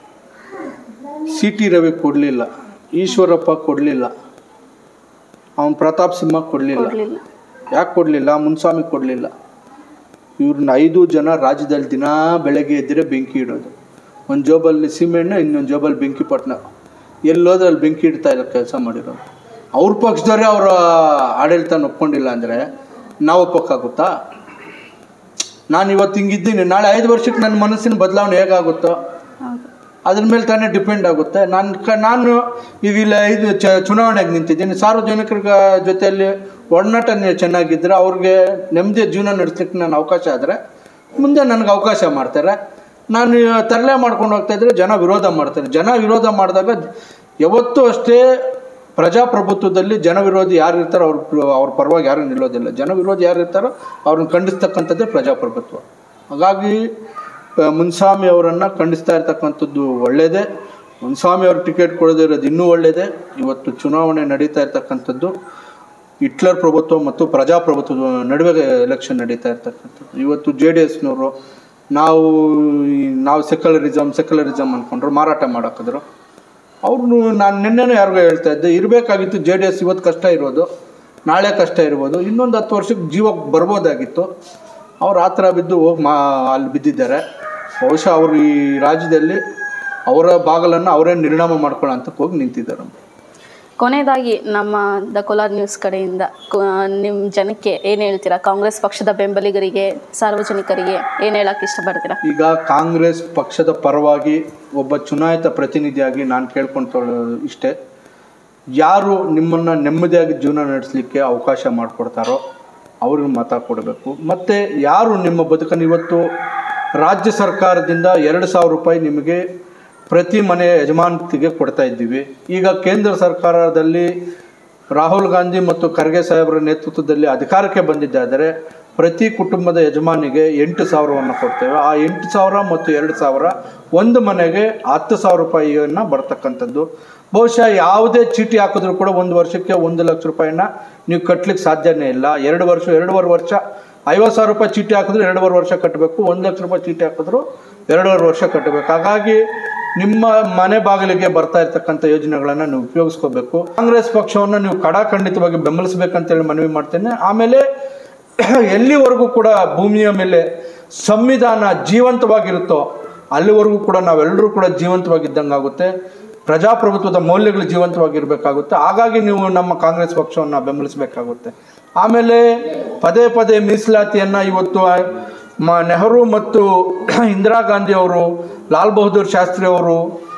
C T Ravi ಕೊಡಲಿಲ್ಲ, ಈಶ್ವರಪ್ಪ ಕೊಡಲಿಲ್ಲ, ಅವನು ಪ್ರತಾಪ್ ಸಿಂಹ ಕೊಡಲಿಲ್ಲ. ಯಾಕೆ ಕೊಡಲಿಲ್ಲ? ಮುನಿಸ್ವಾಮಿ ಕೊಡಲಿಲ್ಲ. ಇವ್ರನ್ನ ಐದು ಜನ ರಾಜ್ಯದಲ್ಲಿ ದಿನ ಬೆಳಗ್ಗೆ ಎದ್ದರೆ ಬೆಂಕಿ ಇಡೋದು. ಒಂದು ಜೋಬಲ್ಲಿ ಸೀಮೆಣ್ಣೆ, ಇನ್ನೊಂದು ಜೋಬಲ್ಲಿ ಬೆಂಕಿ ಪಟ್ಟಣ, ಎಲ್ಲೋದ್ರೆ ಅಲ್ಲಿ ಬೆಂಕಿ ಇಡ್ತಾ ಇರೋ ಕೆಲಸ ಮಾಡಿರೋದು. ಅವ್ರ ಪಕ್ಷದವರೇ ಅವರ ಆಡಳಿತ ಒಪ್ಕೊಂಡಿಲ್ಲ ಅಂದರೆ ನಾವು ಒಪ್ಪಕ್ಕಾಗುತ್ತಾ? ನಾನು ಇವತ್ತು ಹಿಂಗಿದ್ದೀನಿ, ನಾಳೆ ಐದು ವರ್ಷಕ್ಕೆ ನನ್ನ ಮನಸ್ಸಿನ ಬದಲಾವಣೆ ಹೇಗಾಗುತ್ತೋ ಅದ್ರ ಮೇಲೆ ತಾನೇ ಡಿಪೆಂಡ್ ಆಗುತ್ತೆ. ನಾನು ಕ ನಾನು ಈಗಿಲ್ಲ ಐದು ಚ ಚುನಾವಣೆಗೆ ನಿಂತಿದ್ದೀನಿ, ಸಾರ್ವಜನಿಕರ ಜೊತೆಯಲ್ಲಿ ಒಡನಾಟ ಚೆನ್ನಾಗಿದ್ದರೆ ಅವ್ರಿಗೆ ನೆಮ್ಮದಿಯ ಜೀವನ ನಡೆಸ್ಲಿಕ್ಕೆ ನಾನು ಅವಕಾಶ ಆದರೆ ಮುಂದೆ ನನಗೆ ಅವಕಾಶ ಮಾಡ್ತಾರೆ. ನಾನು ತರಲೆ ಮಾಡ್ಕೊಂಡು ಹೋಗ್ತಾಯಿದ್ರೆ ಜನ ವಿರೋಧ ಮಾಡ್ತಾರೆ. ಜನ ವಿರೋಧ ಮಾಡಿದಾಗ ಯಾವತ್ತೂ ಅಷ್ಟೇ ಪ್ರಜಾಪ್ರಭುತ್ವದಲ್ಲಿ ಜನ ವಿರೋಧಿ ಯಾರು ಇರ್ತಾರೋ ಅವ್ರ ಅವ್ರ ಪರವಾಗಿ ಯಾರು ನಿಲ್ಲೋದಿಲ್ಲ. ಜನ ವಿರೋಧಿ ಯಾರು ಇರ್ತಾರೋ ಅವ್ರನ್ನ ಖಂಡಿಸ್ತಕ್ಕಂಥದ್ದೇ ಪ್ರಜಾಪ್ರಭುತ್ವ. ಹಾಗಾಗಿ ಮುನ್ಸ್ವಾಮಿ ಅವರನ್ನು ಖಂಡಿಸ್ತಾ ಇರ್ತಕ್ಕಂಥದ್ದು ಒಳ್ಳೆಯದೇ. ಮುನ್ಸ್ವಾಮಿ ಅವ್ರಿಗೆ ಟಿಕೆಟ್ ಕೊಡದೇ ಇರೋದು ಇನ್ನೂ ಒಳ್ಳೆಯದೇ. ಇವತ್ತು ಚುನಾವಣೆ ನಡೀತಾ ಇರ್ತಕ್ಕಂಥದ್ದು ಹಿಟ್ಲರ್ ಪ್ರಭುತ್ವ ಮತ್ತು ಪ್ರಜಾಪ್ರಭುತ್ವದ ನಡುವೆ ಎಲೆಕ್ಷನ್ ನಡೀತಾ ಇರ್ತಕ್ಕಂಥದ್ದು. ಇವತ್ತು ಜೆ ಡಿ ಎಸ್ನವರು ನಾವು ನಾವು ಸೆಕ್ಯುಲರಿಸಮ್ ಸೆಕ್ಯುಲರಿಸಮ್ ಅಂದ್ಕೊಂಡ್ರು ಮಾರಾಟ ಮಾಡೋಕ್ಕಿದ್ರು. ಅವ್ರನ್ನು ನಾನು ನಿನ್ನೆನೂ ಯಾರಿಗೂ ಹೇಳ್ತಾ ಇದ್ದೆ, ಇರಬೇಕಾಗಿತ್ತು ಜೆ ಡಿ ಎಸ್. ಇವತ್ತು ಕಷ್ಟ ಇರೋದು, ನಾಳೆ ಕಷ್ಟ ಇರ್ಬೋದು, ಇನ್ನೊಂದು ಹತ್ತು ವರ್ಷಕ್ಕೆ ಜೀವಕ್ಕೆ ಬರ್ಬೋದಾಗಿತ್ತು. ಅವ್ರು ಆ ಥರ ಬಿದ್ದು ಹೋಗಿ ಮಾ ಅಲ್ಲಿ ಬಿದ್ದಿದ್ದಾರೆ. ಬಹುಶಃ ಅವರು ಈ ರಾಜ್ಯದಲ್ಲಿ ಅವರ ಬಾಗಲನ್ನು ಅವರೇ ನಿರ್ಣಾಮ ಮಾಡ್ಕೊಳ್ಳೋ ಅಂತಕ್ಕೆ ಹೋಗಿ ನಿಂತಿದ್ದಾರೆ. ಕೊನೆಯದಾಗಿ ನಮ್ಮ ದ ಕೋಲಾರ್ ನ್ಯೂಸ್ ಕಡೆಯಿಂದ ನಿಮ್ಮ ಜನಕ್ಕೆ ಏನು ಹೇಳ್ತೀರಾ? ಕಾಂಗ್ರೆಸ್ ಪಕ್ಷದ ಬೆಂಬಲಿಗರಿಗೆ, ಸಾರ್ವಜನಿಕರಿಗೆ ಏನು ಹೇಳಕ್ಕೆ ಇಷ್ಟಪಡ್ತೀರಾ? ಈಗ ಕಾಂಗ್ರೆಸ್ ಪಕ್ಷದ ಪರವಾಗಿ ಒಬ್ಬ ಚುನಾಯಿತ ಪ್ರತಿನಿಧಿಯಾಗಿ ನಾನು ಕೇಳ್ಕೊಳ್ತೋಳು ಇಷ್ಟೇ, ಯಾರು ನಿಮ್ಮನ್ನು ನೆಮ್ಮದಿಯಾಗಿ ಜೀವನ ನಡೆಸಲಿಕ್ಕೆ ಅವಕಾಶ ಮಾಡಿಕೊಡ್ತಾರೋ ಅವ್ರಿಗೆ ಮತ ಕೊಡಬೇಕು. ಮತ್ತು ಯಾರು ನಿಮ್ಮ ಬದುಕನ್ನು ಇವತ್ತು ರಾಜ್ಯ ಸರ್ಕಾರದಿಂದ ಎರಡು ಸಾವಿರ ರೂಪಾಯಿ ನಿಮಗೆ ಪ್ರತಿ ಮನೆಯ ಯಜಮಾನತಿಗೆ ಕೊಡ್ತಾ ಇದ್ದೀವಿ. ಈಗ ಕೇಂದ್ರ ಸರ್ಕಾರದಲ್ಲಿ ರಾಹುಲ್ ಗಾಂಧಿ ಮತ್ತು ಖರ್ಗೆ ಸಾಹೇಬರ ನೇತೃತ್ವದಲ್ಲಿ ಅಧಿಕಾರಕ್ಕೆ ಬಂದಿದ್ದಾದರೆ ಪ್ರತಿ ಕುಟುಂಬದ ಯಜಮಾನಿಗೆ ಎಂಟು ಸಾವಿರವನ್ನು ಕೊಡ್ತೇವೆ. ಆ ಎಂಟು ಸಾವಿರ ಮತ್ತು ಎರಡು ಸಾವಿರ ಒಂದು ಮನೆಗೆ ಹತ್ತು ಸಾವಿರ ರೂಪಾಯಿಯನ್ನು ಬರ್ತಕ್ಕಂಥದ್ದು. ಬಹುಶಃ ಯಾವುದೇ ಚೀಟಿ ಹಾಕಿದ್ರೂ ಕೂಡ ಒಂದು ವರ್ಷಕ್ಕೆ ಒಂದು ಲಕ್ಷ ರೂಪಾಯಿನ ನೀವು ಕಟ್ಟಲಿಕ್ಕೆ ಸಾಧ್ಯನೇ ಇಲ್ಲ. ಎರಡು ವರ್ಷ ಎರಡೂವರೆ ವರ್ಷ ಐವತ್ತು ಸಾವಿರ ರೂಪಾಯಿ ಚೀಟಿ ಹಾಕಿದ್ರು ಎರಡೂವರೆ ವರ್ಷ ಕಟ್ಟಬೇಕು. ಒಂದು ಲಕ್ಷ ರೂಪಾಯಿ ಚೀಟಿ ಹಾಕಿದ್ರು ಎರಡೂವರೆ ವರ್ಷ ಕಟ್ಟಬೇಕು. ಹಾಗಾಗಿ ನಿಮ್ಮ ಮನೆ ಬಾಗಿಲಿಗೆ ಬರ್ತಾ ಇರ್ತಕ್ಕಂಥ ಯೋಜನೆಗಳನ್ನು ನೀವು ಉಪಯೋಗಿಸ್ಕೋಬೇಕು. ಕಾಂಗ್ರೆಸ್ ಪಕ್ಷವನ್ನು ನೀವು ಕಡಾಖಂಡಿತವಾಗಿ ಬೆಂಬಲಿಸಬೇಕಂತೇಳಿ ಮನವಿ ಮಾಡ್ತೇನೆ. ಆಮೇಲೆ ಎಲ್ಲಿವರೆಗೂ ಕೂಡ ಭೂಮಿಯ ಮೇಲೆ ಸಂವಿಧಾನ ಜೀವಂತವಾಗಿರುತ್ತೋ ಅಲ್ಲಿವರೆಗೂ ಕೂಡ ನಾವೆಲ್ಲರೂ ಕೂಡ ಜೀವಂತವಾಗಿದ್ದಂಗೆ ಆಗುತ್ತೆ. ಪ್ರಜಾಪ್ರಭುತ್ವದ ಮೌಲ್ಯಗಳು ಜೀವಂತವಾಗಿರಬೇಕಾಗುತ್ತೆ. ಹಾಗಾಗಿ ನೀವು ನಮ್ಮ ಕಾಂಗ್ರೆಸ್ ಪಕ್ಷವನ್ನು ಬೆಂಬಲಿಸಬೇಕಾಗುತ್ತೆ. ಆಮೇಲೆ ಪದೇ ಪದೇ ಮೀಸಲಾತಿಯನ್ನು ಇವತ್ತು ಮ ನೆಹರು ಮತ್ತು ಇಂದಿರಾ ಗಾಂಧಿ ಅವರು, ಲಾಲ್ ಬಹದ್ದೂರ್ ಶಾಸ್ತ್ರಿ ಅವರು,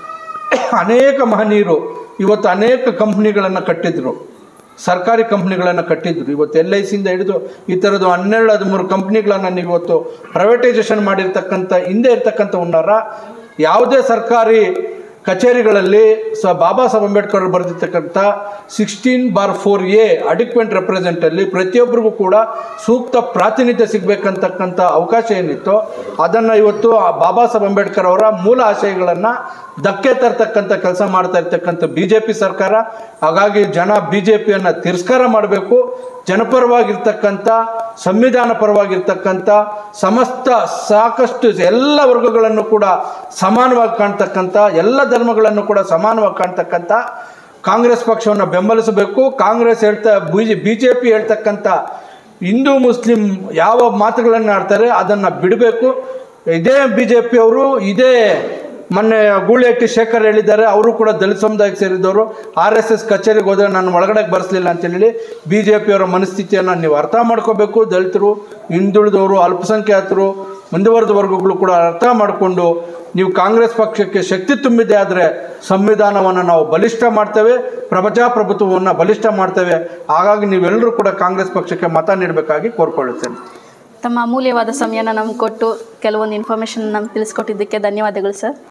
ಅನೇಕ ಮಹನೀಯರು ಇವತ್ತು ಅನೇಕ ಕಂಪ್ನಿಗಳನ್ನು ಕಟ್ಟಿದ್ರು, ಸರ್ಕಾರಿ ಕಂಪ್ನಿಗಳನ್ನು ಕಟ್ಟಿದ್ರು. ಇವತ್ತು ಎಲ್ ಐ ಸಿಯಿಂದ ಹಿಡಿದು ಈ ಥರದ್ದು ಹನ್ನೆರಡು ಹದಿಮೂರು ಕಂಪ್ನಿಗಳನ್ನು ನೀವು ಇವತ್ತು ಪ್ರೈವೇಟೈಸೇಷನ್ ಮಾಡಿರ್ತಕ್ಕಂಥ ಹಿಂದೆ ಇರ್ತಕ್ಕಂಥ ಉನ್ನಾರ ಯಾವುದೇ ಸರ್ಕಾರಿ ಕಚೇರಿಗಳಲ್ಲಿ ಸ ಬಾಬಾ ಸಾಹೇಬ್ ಅಂಬೇಡ್ಕರ್ ಬರೆದಿರ್ತಕ್ಕಂಥ sixteen bar four A adequate ರೆಪ್ರೆಸೆಂಟಲ್ಲಿ ಪ್ರತಿಯೊಬ್ಬರಿಗೂ ಕೂಡ ಸೂಕ್ತ ಪ್ರಾತಿನಿಧ್ಯ ಸಿಗಬೇಕಂತಕ್ಕಂಥ ಅವಕಾಶ ಏನಿತ್ತು ಅದನ್ನು ಇವತ್ತು ಬಾಬಾ ಸಾಹೇಬ್ ಅಂಬೇಡ್ಕರ್ ಅವರ ಮೂಲ ಆಶಯಗಳನ್ನು ಧಕ್ಕೆ ತರ್ತಕ್ಕಂಥ ಕೆಲಸ ಮಾಡ್ತಾ ಇರ್ತಕ್ಕಂಥ ಬಿ ಜೆ ಪಿ ಸರ್ಕಾರ. ಹಾಗಾಗಿ ಜನ ಬಿ ಜೆ ಪಿಯನ್ನು ತಿರಸ್ಕಾರ ಮಾಡಬೇಕು. ಜನಪರವಾಗಿರ್ತಕ್ಕಂಥ, ಸಂವಿಧಾನ ಪರವಾಗಿರ್ತಕ್ಕಂಥ ಸಮಸ್ತ ಸಾಕಷ್ಟು ಎಲ್ಲ ವರ್ಗಗಳನ್ನು ಕೂಡ ಸಮಾನವಾಗಿ ಕಾಣ್ತಕ್ಕಂಥ, ಎಲ್ಲ ಧರ್ಮಗಳನ್ನು ಕೂಡ ಸಮಾನವಾಗಿ ಕಾಣ್ತಕ್ಕಂಥ ಕಾಂಗ್ರೆಸ್ ಪಕ್ಷವನ್ನು ಬೆಂಬಲಿಸಬೇಕು. ಕಾಂಗ್ರೆಸ್ ಹೇಳ್ತಾ B J B J P ಹೇಳ್ತಕ್ಕಂಥ ಹಿಂದೂ ಮುಸ್ಲಿಂ ಯಾವ ಮಾತುಗಳನ್ನು ಆಡ್ತಾರೆ ಅದನ್ನು ಬಿಡಬೇಕು. ಇದೇ ಬಿ ಜೆ ಪಿಯವರು ಇದೇ ಮೊನ್ನೆ ಗೂಳಿಹಟ್ಟಿ ಶೇಖರ್ ಹೇಳಿದ್ದಾರೆ, ಅವರು ಕೂಡ ದಲಿತ ಸಮುದಾಯಕ್ಕೆ ಸೇರಿದವರು. ಆರ್ ಎಸ್ ಎಸ್ ಕಚೇರಿಗೆ ಹೋದರೆ ನಾನು ಒಳಗಡೆ ಬರೆಸಲಿಲ್ಲ ಅಂತೇಳಿ ಬಿ ಜೆ ಪಿಯವರ ಮನಸ್ಥಿತಿಯನ್ನು ನೀವು ಅರ್ಥ ಮಾಡ್ಕೋಬೇಕು. ದಲಿತರು, ಹಿಂದುಳಿದವರು, ಅಲ್ಪಸಂಖ್ಯಾತರು, ಮುಂದುವರೆದ ವರ್ಗಗಳು ಕೂಡ ಅರ್ಥ ಮಾಡಿಕೊಂಡು ನೀವು ಕಾಂಗ್ರೆಸ್ ಪಕ್ಷಕ್ಕೆ ಶಕ್ತಿ ತುಂಬಿದೆ ಆದರೆ ಸಂವಿಧಾನವನ್ನು ನಾವು ಬಲಿಷ್ಠ ಮಾಡ್ತೇವೆ, ಪ್ರಜಾಪ್ರಭುತ್ವವನ್ನು ಬಲಿಷ್ಠ ಮಾಡ್ತೇವೆ. ಹಾಗಾಗಿ ನೀವೆಲ್ಲರೂ ಕೂಡ ಕಾಂಗ್ರೆಸ್ ಪಕ್ಷಕ್ಕೆ ಮತ ನೀಡಬೇಕಾಗಿ ಕೋರ್ಕೊಳ್ಳುತ್ತೇನೆ. ತಮ್ಮ ಅಮೂಲ್ಯವಾದ ಸಮಯನ ನಮ್ಗೆ ಕೊಟ್ಟು ಕೆಲವೊಂದು ಇನ್ಫಾರ್ಮೇಷನ್ ನಮ್ಗೆ ತಿಳಿಸ್ಕೊಟ್ಟಿದ್ದಕ್ಕೆ ಧನ್ಯವಾದಗಳು ಸರ್.